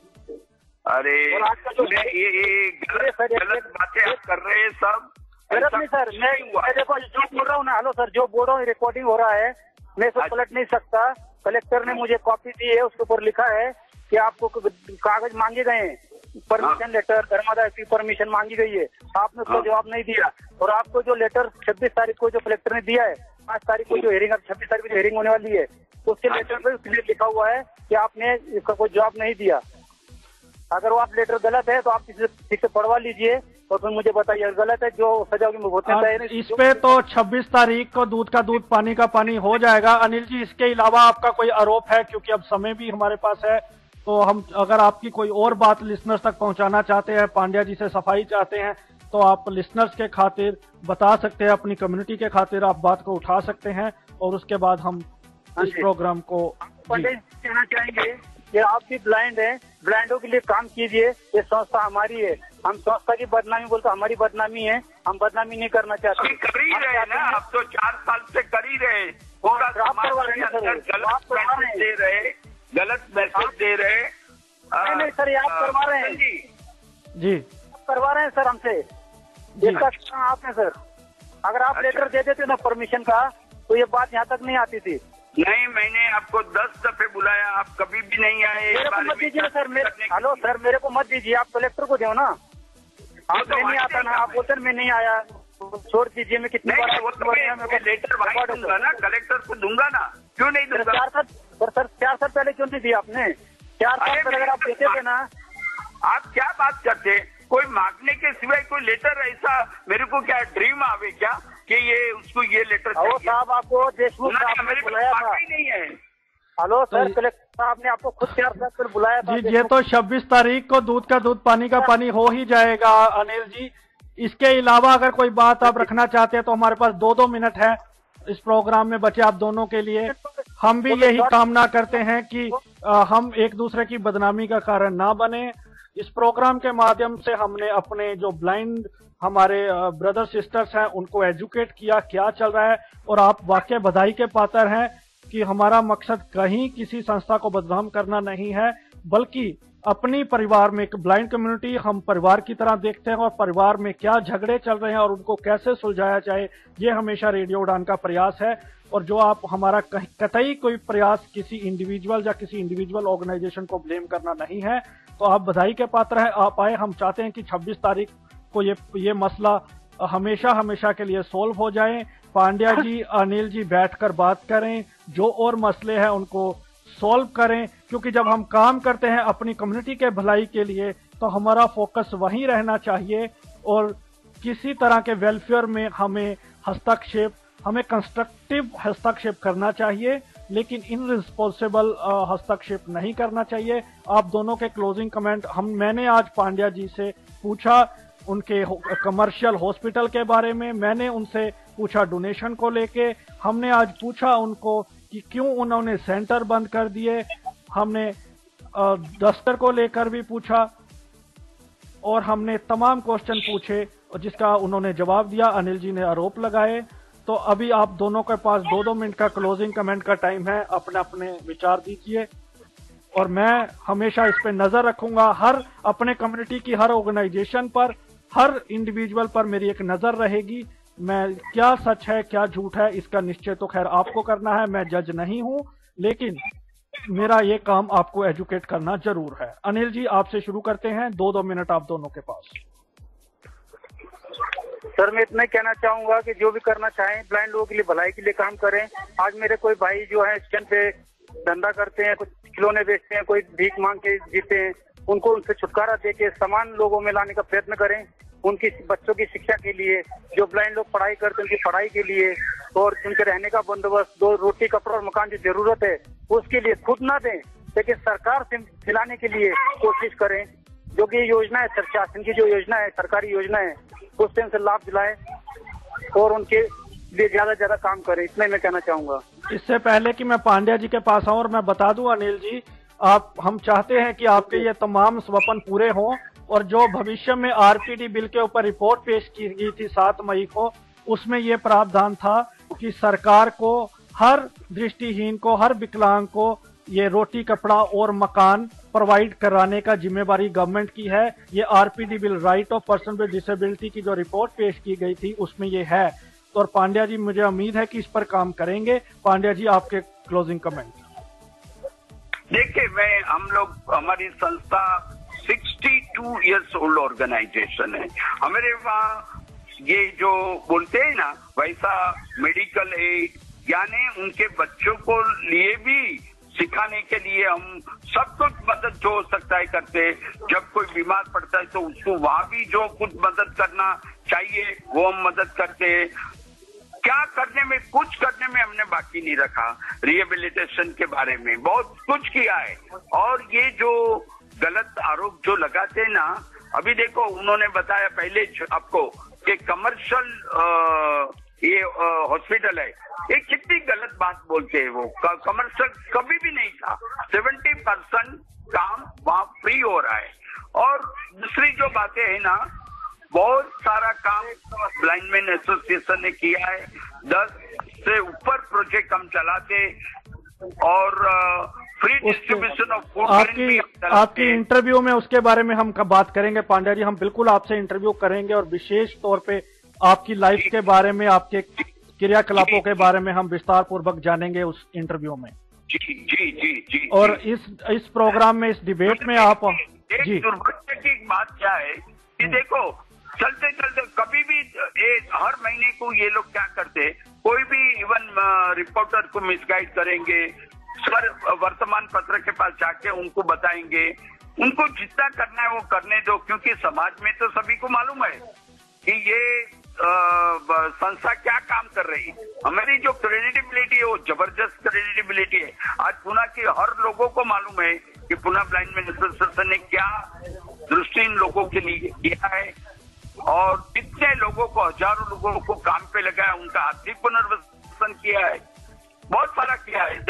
अरे और आज का जो ये गलत बातें आप कर रहे हैं सब। गलत नहीं सर, मैं देखो जो बोल रहा हूँ ना, हेलो सर, जो बोल रहा हूँ रिकॉर्डिंग हो रहा है, मैं इसको पलट नहीं सकता। कलेक्टर ने मुझे कॉपी दी है, उसके ऊपर लिखा है कि आपको कागज मांगे गए हैं, परमिशन लेटर, धर्मादाय की परमिशन मांगी गई है, आपने उसका जवाब नहीं दिया। और आपको जो लेटर 26 तारीख को जो कलेक्टर ने दिया है, 5 तारीख को जो हेयरिंग, 26 तारीख को जो हेयरिंग होने वाली है, उसके लेटर पर क्लियर लिखा हुआ है कि आपने इसका कोई जवाब नहीं दिया। अगर वो आप लेटर गलत है तो आप किसी ठीक से पढ़वा लीजिए और फिर मुझे बताइए, गलत है जो सजा होगी भुगतनी चाहिए। इस पे तो 26 तारीख को दूध का दूध पानी का पानी हो जाएगा। अनिल जी, इसके अलावा आपका कोई आरोप है? क्योंकि अब समय भी हमारे पास है, तो हम अगर आपकी कोई और बात लिसनर्स तक पहुंचाना चाहते हैं, पांड्या जी से सफाई चाहते हैं, तो आप लिसनर्स के खातिर बता सकते हैं, अपनी कम्युनिटी के खातिर आप बात को उठा सकते हैं और उसके बाद हम इस प्रोग्राम को कहना चाहेंगे कि आप भी ब्लाइंड हैं, ब्लाइंडों के लिए काम कीजिए। ये संस्था हमारी है, हम संस्था की बदनामी बोलते हमारी बदनामी है, हम बदनामी नहीं करना चाहते। कर ही रहे ना, अब तो 4 साल से कर ही रहे, गलत मैसेज दे रहे। नहीं सर, ये आप करवा रहे हैं जी, करवा रहे हैं सर हमसे, इसका काम आप है सर। अगर आप लेटर दे देते ना परमिशन का, तो ये बात यहाँ तक नहीं आती थी। नहीं, मैंने आपको 10 दफे बुलाया, आप कभी भी नहीं आए। मेरे को मत दीजिए सर, हेलो सर, मेरे को मत दीजिए, आप कलेक्टर को दो ना। आप मैं नहीं आता ना, आप बोलते मैं नहीं आया, छोड़ दीजिए। मैं कितनी बार लेटर दूंगा ना, कलेक्टर को दूंगा ना, क्यों नहीं दूंगा? 4 साल पहले क्यों नहीं दिया आपने? 4 साल पहले अगर आप देते थे ना। आप क्या बात करते? कोई मांगने के सिवाय कोई लेटर ऐसा मेरे को क्या ड्रीम आवे क्या कि ये उसको ये लेटर चाहिए? साहब, आपको देशमुख साहब ने बुलाया था। नहीं है। हेलो सर, कलेक्टर साहब ने आपको खुद 4 साल पहले बुलाया था। जी, ये तो 26 तारीख को दूध का दूध पानी का पानी हो ही जाएगा अनिल जी। इसके अलावा अगर कोई बात आप रखना चाहते हैं तो हमारे पास 2-2 मिनट है इस प्रोग्राम में बचे आप दोनों के लिए। हम भी यही कामना करते हैं कि हम एक दूसरे की बदनामी का कारण ना बने। इस प्रोग्राम के माध्यम से हमने अपने जो ब्लाइंड हमारे ब्रदर सिस्टर्स हैं उनको एजुकेट किया क्या चल रहा है, और आप वाकई बधाई के पात्र हैं कि हमारा मकसद कहीं किसी संस्था को बदनाम करना नहीं है, बल्कि अपनी परिवार में एक ब्लाइंड कम्युनिटी हम परिवार की तरह देखते हैं और परिवार में क्या झगड़े चल रहे हैं और उनको कैसे सुलझाया जाए, ये हमेशा रेडियो उड़ान का प्रयास है। और जो आप हमारा कतई कोई प्रयास किसी इंडिविजुअल या किसी इंडिविजुअल ऑर्गेनाइजेशन को ब्लेम करना नहीं है, तो आप बधाई के पात्र हैं, आप आए। हम चाहते हैं कि 26 तारीख को ये मसला हमेशा के लिए सोल्व हो जाए। पांड्या जी, अनिल जी बैठकर बात करें, जो और मसले हैं उनको सॉल्व करें, क्योंकि जब हम काम करते हैं अपनी कम्युनिटी के भलाई के लिए तो हमारा फोकस वहीं रहना चाहिए और किसी तरह के वेलफेयर में हमें कंस्ट्रक्टिव हस्तक्षेप करना चाहिए, लेकिन इनरिस्पॉन्सिबल हस्तक्षेप नहीं करना चाहिए। आप दोनों के क्लोजिंग कमेंट मैंने आज पांड्या जी से पूछा उनके कमर्शियल हॉस्पिटल के बारे में, मैंने उनसे पूछा डोनेशन को लेके, हमने आज पूछा उनको कि क्यों उन्होंने सेंटर बंद कर दिए, हमने डस्टर को लेकर भी पूछा और हमने तमाम क्वेश्चन पूछे और जिसका उन्होंने जवाब दिया। अनिल जी ने आरोप लगाए। तो अभी आप दोनों के पास 2-2 मिनट का क्लोजिंग कमेंट का टाइम है, अपने अपने विचार दीजिए और मैं हमेशा इस पे नजर रखूंगा। हर अपने कम्युनिटी की हर ऑर्गेनाइजेशन पर, हर इंडिविजुअल पर मेरी एक नजर रहेगी। मैं क्या सच है क्या झूठ है इसका निश्चय तो खैर आपको करना है, मैं जज नहीं हूं, लेकिन मेरा ये काम आपको एजुकेट करना जरूर है। अनिल जी, आपसे शुरू करते हैं, 2-2 मिनट आप दोनों के पास। सर, मैं इतना ही कहना चाहूंगा कि जो भी करना चाहें ब्लाइंड लोगों के लिए भलाई के लिए काम करें। आज मेरे कोई भाई जो है स्टैंड पे धंधा करते हैं, कुछ खिलौने बेचते हैं, कोई भीख मांग के जीते हैं, उनको उनसे छुटकारा देके समान लोगों में लाने का प्रयत्न करें। उनकी बच्चों की शिक्षा के लिए, जो ब्लाइंड लोग पढ़ाई करते हैं उनकी पढ़ाई के लिए, और उनके रहने का बंदोबस्त, 2 रोटी कपड़ा और मकान जो जरूरत है उसके लिए खुद ना दें, लेकिन सरकार से दिलाने के लिए कोशिश करें। जो कि योजना है, शासन की जो योजना है, सरकारी योजना है, उससे उनसे लाभ दिलाएं और उनके लिए ज्यादा से ज्यादा काम करें। इतना मैं कहना चाहूंगा। इससे पहले कि मैं पांड्या जी के पास आऊं, और मैं बता दूं अनिल जी, हम चाहते हैं कि आपके ये तमाम स्वप्न पूरे हों, और जो भविष्य में आरपीडी बिल के ऊपर रिपोर्ट पेश की गई थी 7 मई को, उसमें ये प्रावधान था कि सरकार को हर दृष्टिहीन को, हर विकलांग को ये रोटी कपड़ा और मकान प्रोवाइड कराने का जिम्मेवारी गवर्नमेंट की है। ये RPD bill, right of person with disability की जो रिपोर्ट पेश की गई थी उसमें ये है। तो और पांड्या जी, मुझे उम्मीद है कि इस पर काम करेंगे। पांड्या जी, आपके क्लोजिंग कमेंट। देखिए, हमारी संस्था 62 इयर्स ओल्ड ऑर्गेनाइजेशन है। हमारे वहाँ ये जो बोलते हैं ना, वैसा मेडिकल एड, यानी उनके बच्चों को लिए भी सिखाने के लिए हम सब कुछ मदद जो हो सकता है करते। जब कोई बीमार पड़ता है तो उसको वहाँ भी जो कुछ मदद करना चाहिए वो हम मदद करते हैं। क्या करने में, कुछ करने में हमने बाकी नहीं रखा। रिहेबिलिटेशन के बारे में बहुत कुछ किया है। और ये जो गलत आरोप जो लगाते हैं ना, अभी देखो उन्होंने बताया पहले आपको कि कमर्शियल ये हॉस्पिटल है, ये कितनी गलत बात बोलते हैं। वो कमर्शियल कभी भी नहीं था। 70% काम वहाँ फ्री हो रहा है। और दूसरी जो बातें है ना, बहुत सारा काम ब्लाइंडमैन एसोसिएशन ने किया है। 10 से ऊपर प्रोजेक्ट हम चलाते, और फ्री डिस्ट्रीब्यूशन ऑफ फूड। आपकी इंटरव्यू में उसके बारे में हम बात करेंगे पांड्या जी। हम बिल्कुल आपसे इंटरव्यू करेंगे, और विशेष तौर पे आपकी लाइफ के बारे में, आपके क्रियाकलापों के बारे में हम विस्तार पूर्वक जानेंगे उस इंटरव्यू में। जी जी जी जी। और इस प्रोग्राम में, इस डिबेट में आप जी, दुर्भाग्य की बात क्या है कि देखो, चलते चलते कभी भी हर महीने को ये लोग क्या करते, कोई भी इवन रिपोर्टर को मिसगाइड करेंगे, वर्तमान पत्र के पास जाके उनको बताएंगे। उनको जितना करना है वो करने दो, क्योंकि समाज में तो सभी को मालूम है कि ये संस्था क्या काम कर रही है। हमारी जो क्रेडिबिलिटी है वो जबरदस्त क्रेडिबिलिटी है। आज पुणे के हर लोगों को मालूम है कि पुणे ब्लाइंडमैन एसोसिएशन ने क्या दृष्टिहीन लोगों के लिए किया है, और कितने लोगों को, हजारों लोगों को काम पे लगाया, उनका आर्थिक पुनर्वसन किया है, बहुत सारा किया है।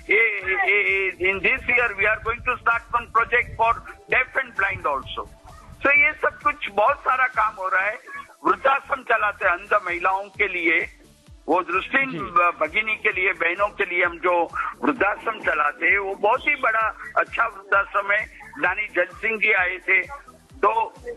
In this year we are going to start one project for deaf and blind also. तो ये सब कुछ बहुत सारा काम हो रहा है। वृद्धाश्रम चलाते हैं अंध महिलाओं के लिए, वो दृष्टिहीन भगिनी के लिए, बहनों के लिए हम जो वृद्धाश्रम चलाते हैं वो बहुत ही बड़ा अच्छा वृद्धाश्रम है। दानी जल सिंह जी आए थे। तो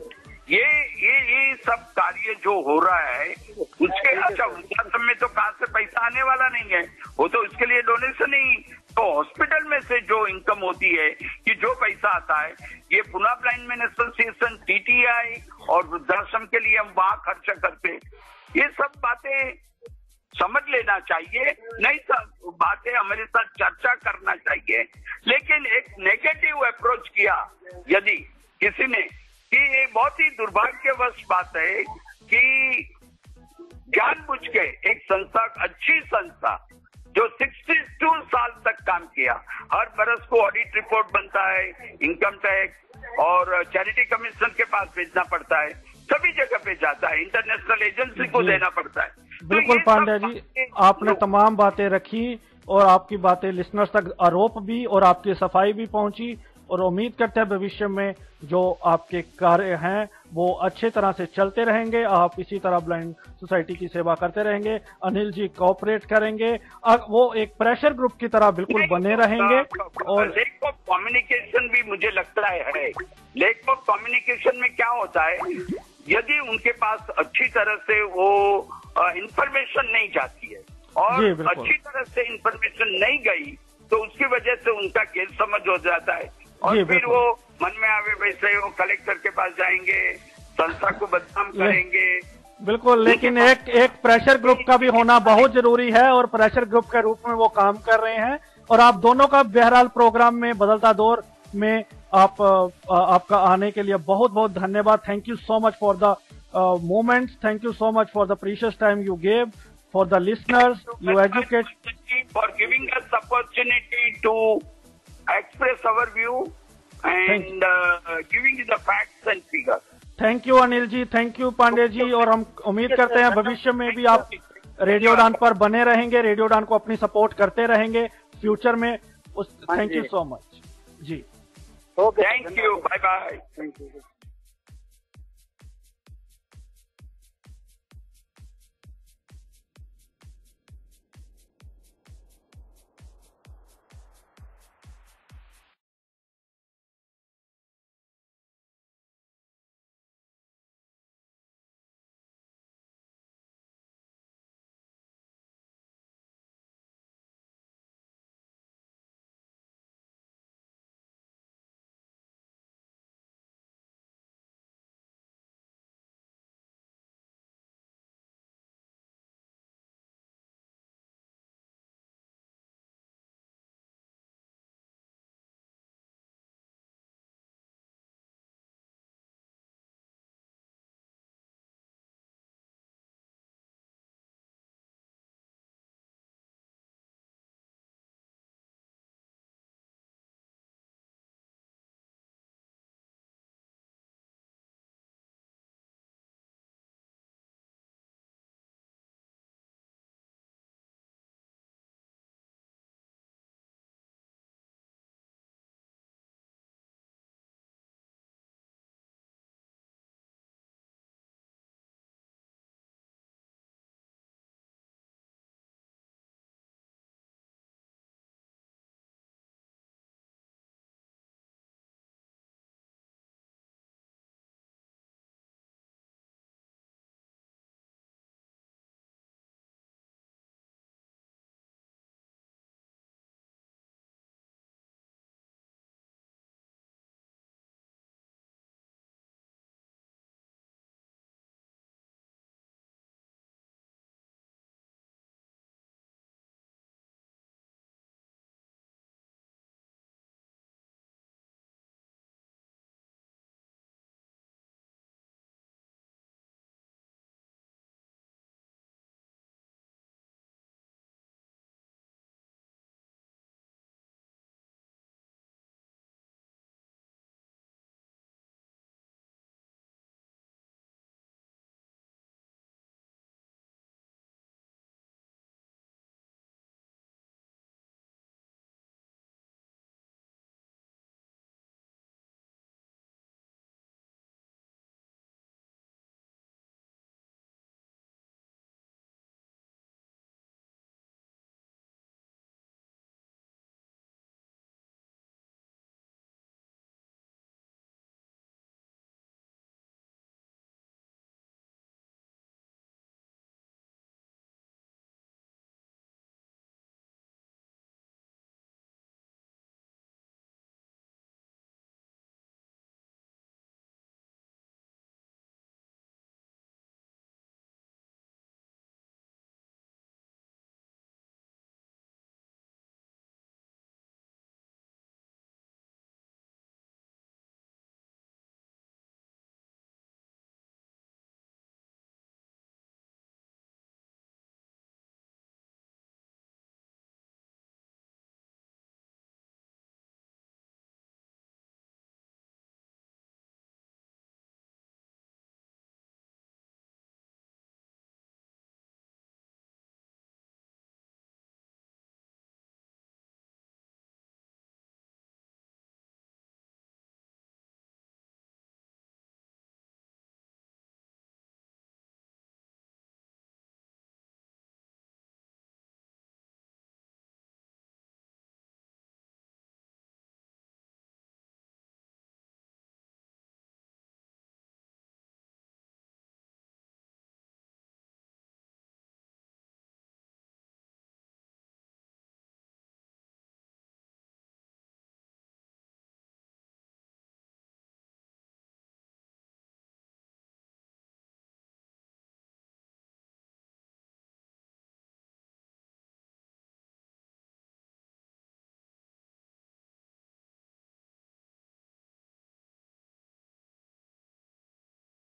ये सब कार्य जो हो रहा है उसके, अच्छा वृद्धाश्रम में तो कहाँ से पैसा आने वाला नहीं है, वो तो इसके लिए डोनेशन ही, तो हॉस्पिटल में से जो इनकम होती है कि जो पैसा आता है ये पुणे ब्लाइंडमैन एसोसिएशन, टीटीआई और वृद्धाश्रम के लिए हम वहाँ खर्चा करते। ये सब बातें समझ लेना चाहिए, नहीं सब बातें हमारे साथ चर्चा करना चाहिए। लेकिन एक नेगेटिव अप्रोच किया यदि किसी ने, कि ये बहुत ही दुर्भाग्यवश बात है कि जानबूझ के एक संस्था, अच्छी संस्था जो 62 साल तक काम किया, हर बरस को ऑडिट रिपोर्ट बनता है, इनकम टैक्स और चैरिटी कमीशन के पास भेजना पड़ता है, सभी जगह पे जाता है, इंटरनेशनल एजेंसी को देना पड़ता है। बिल्कुल पांड्या जी, आपने तमाम बातें रखी, और आपकी बातें लिसनर्स तक आरोप भी और आपकी सफाई भी पहुंची, और उम्मीद करते हैं भविष्य में जो आपके कार्य हैं वो अच्छे तरह से चलते रहेंगे। आप इसी तरह ब्लाइंड सोसाइटी की सेवा करते रहेंगे। अनिल जी कोऑपरेट करेंगे, वो एक प्रेशर ग्रुप की तरह बिल्कुल बने रहेंगे। और लेक ऑफ कम्युनिकेशन भी मुझे लगता है लेक ऑफ कम्युनिकेशन में क्या होता है, यदि उनके पास अच्छी तरह से वो इंफॉर्मेशन नहीं जाती है और अच्छी तरह से इंफॉर्मेशन नहीं गई तो उसकी वजह से उनका गैर समझ हो जाता है और जी, फिर बिल्कुल। वो मन में आवे वैसे वो कलेक्टर के पास जाएंगे, संस्था को बदनाम करेंगे। बिल्कुल, लेकिन एक प्रेशर ग्रुप का भी होना बहुत जरूरी है और प्रेशर ग्रुप के रूप में वो काम कर रहे हैं। और आप दोनों का बहरहाल प्रोग्राम में बदलता दौर में आपका आने के लिए बहुत बहुत धन्यवाद। Thank you so much for the moments, thank you so much for the precious time you gave for the listeners, you educate, for giving us opportunity to express our view and giving the facts and figures. Thank you Anil ji, thank you Pandey ji. और हम उम्मीद करते हैं भविष्य में भी आप रेडियोडान पर बने रहेंगे, रेडियोडान को अपनी सपोर्ट करते रहेंगे फ्यूचर में। Thank you so much ji. Okay, thank you, bye bye. Thank you.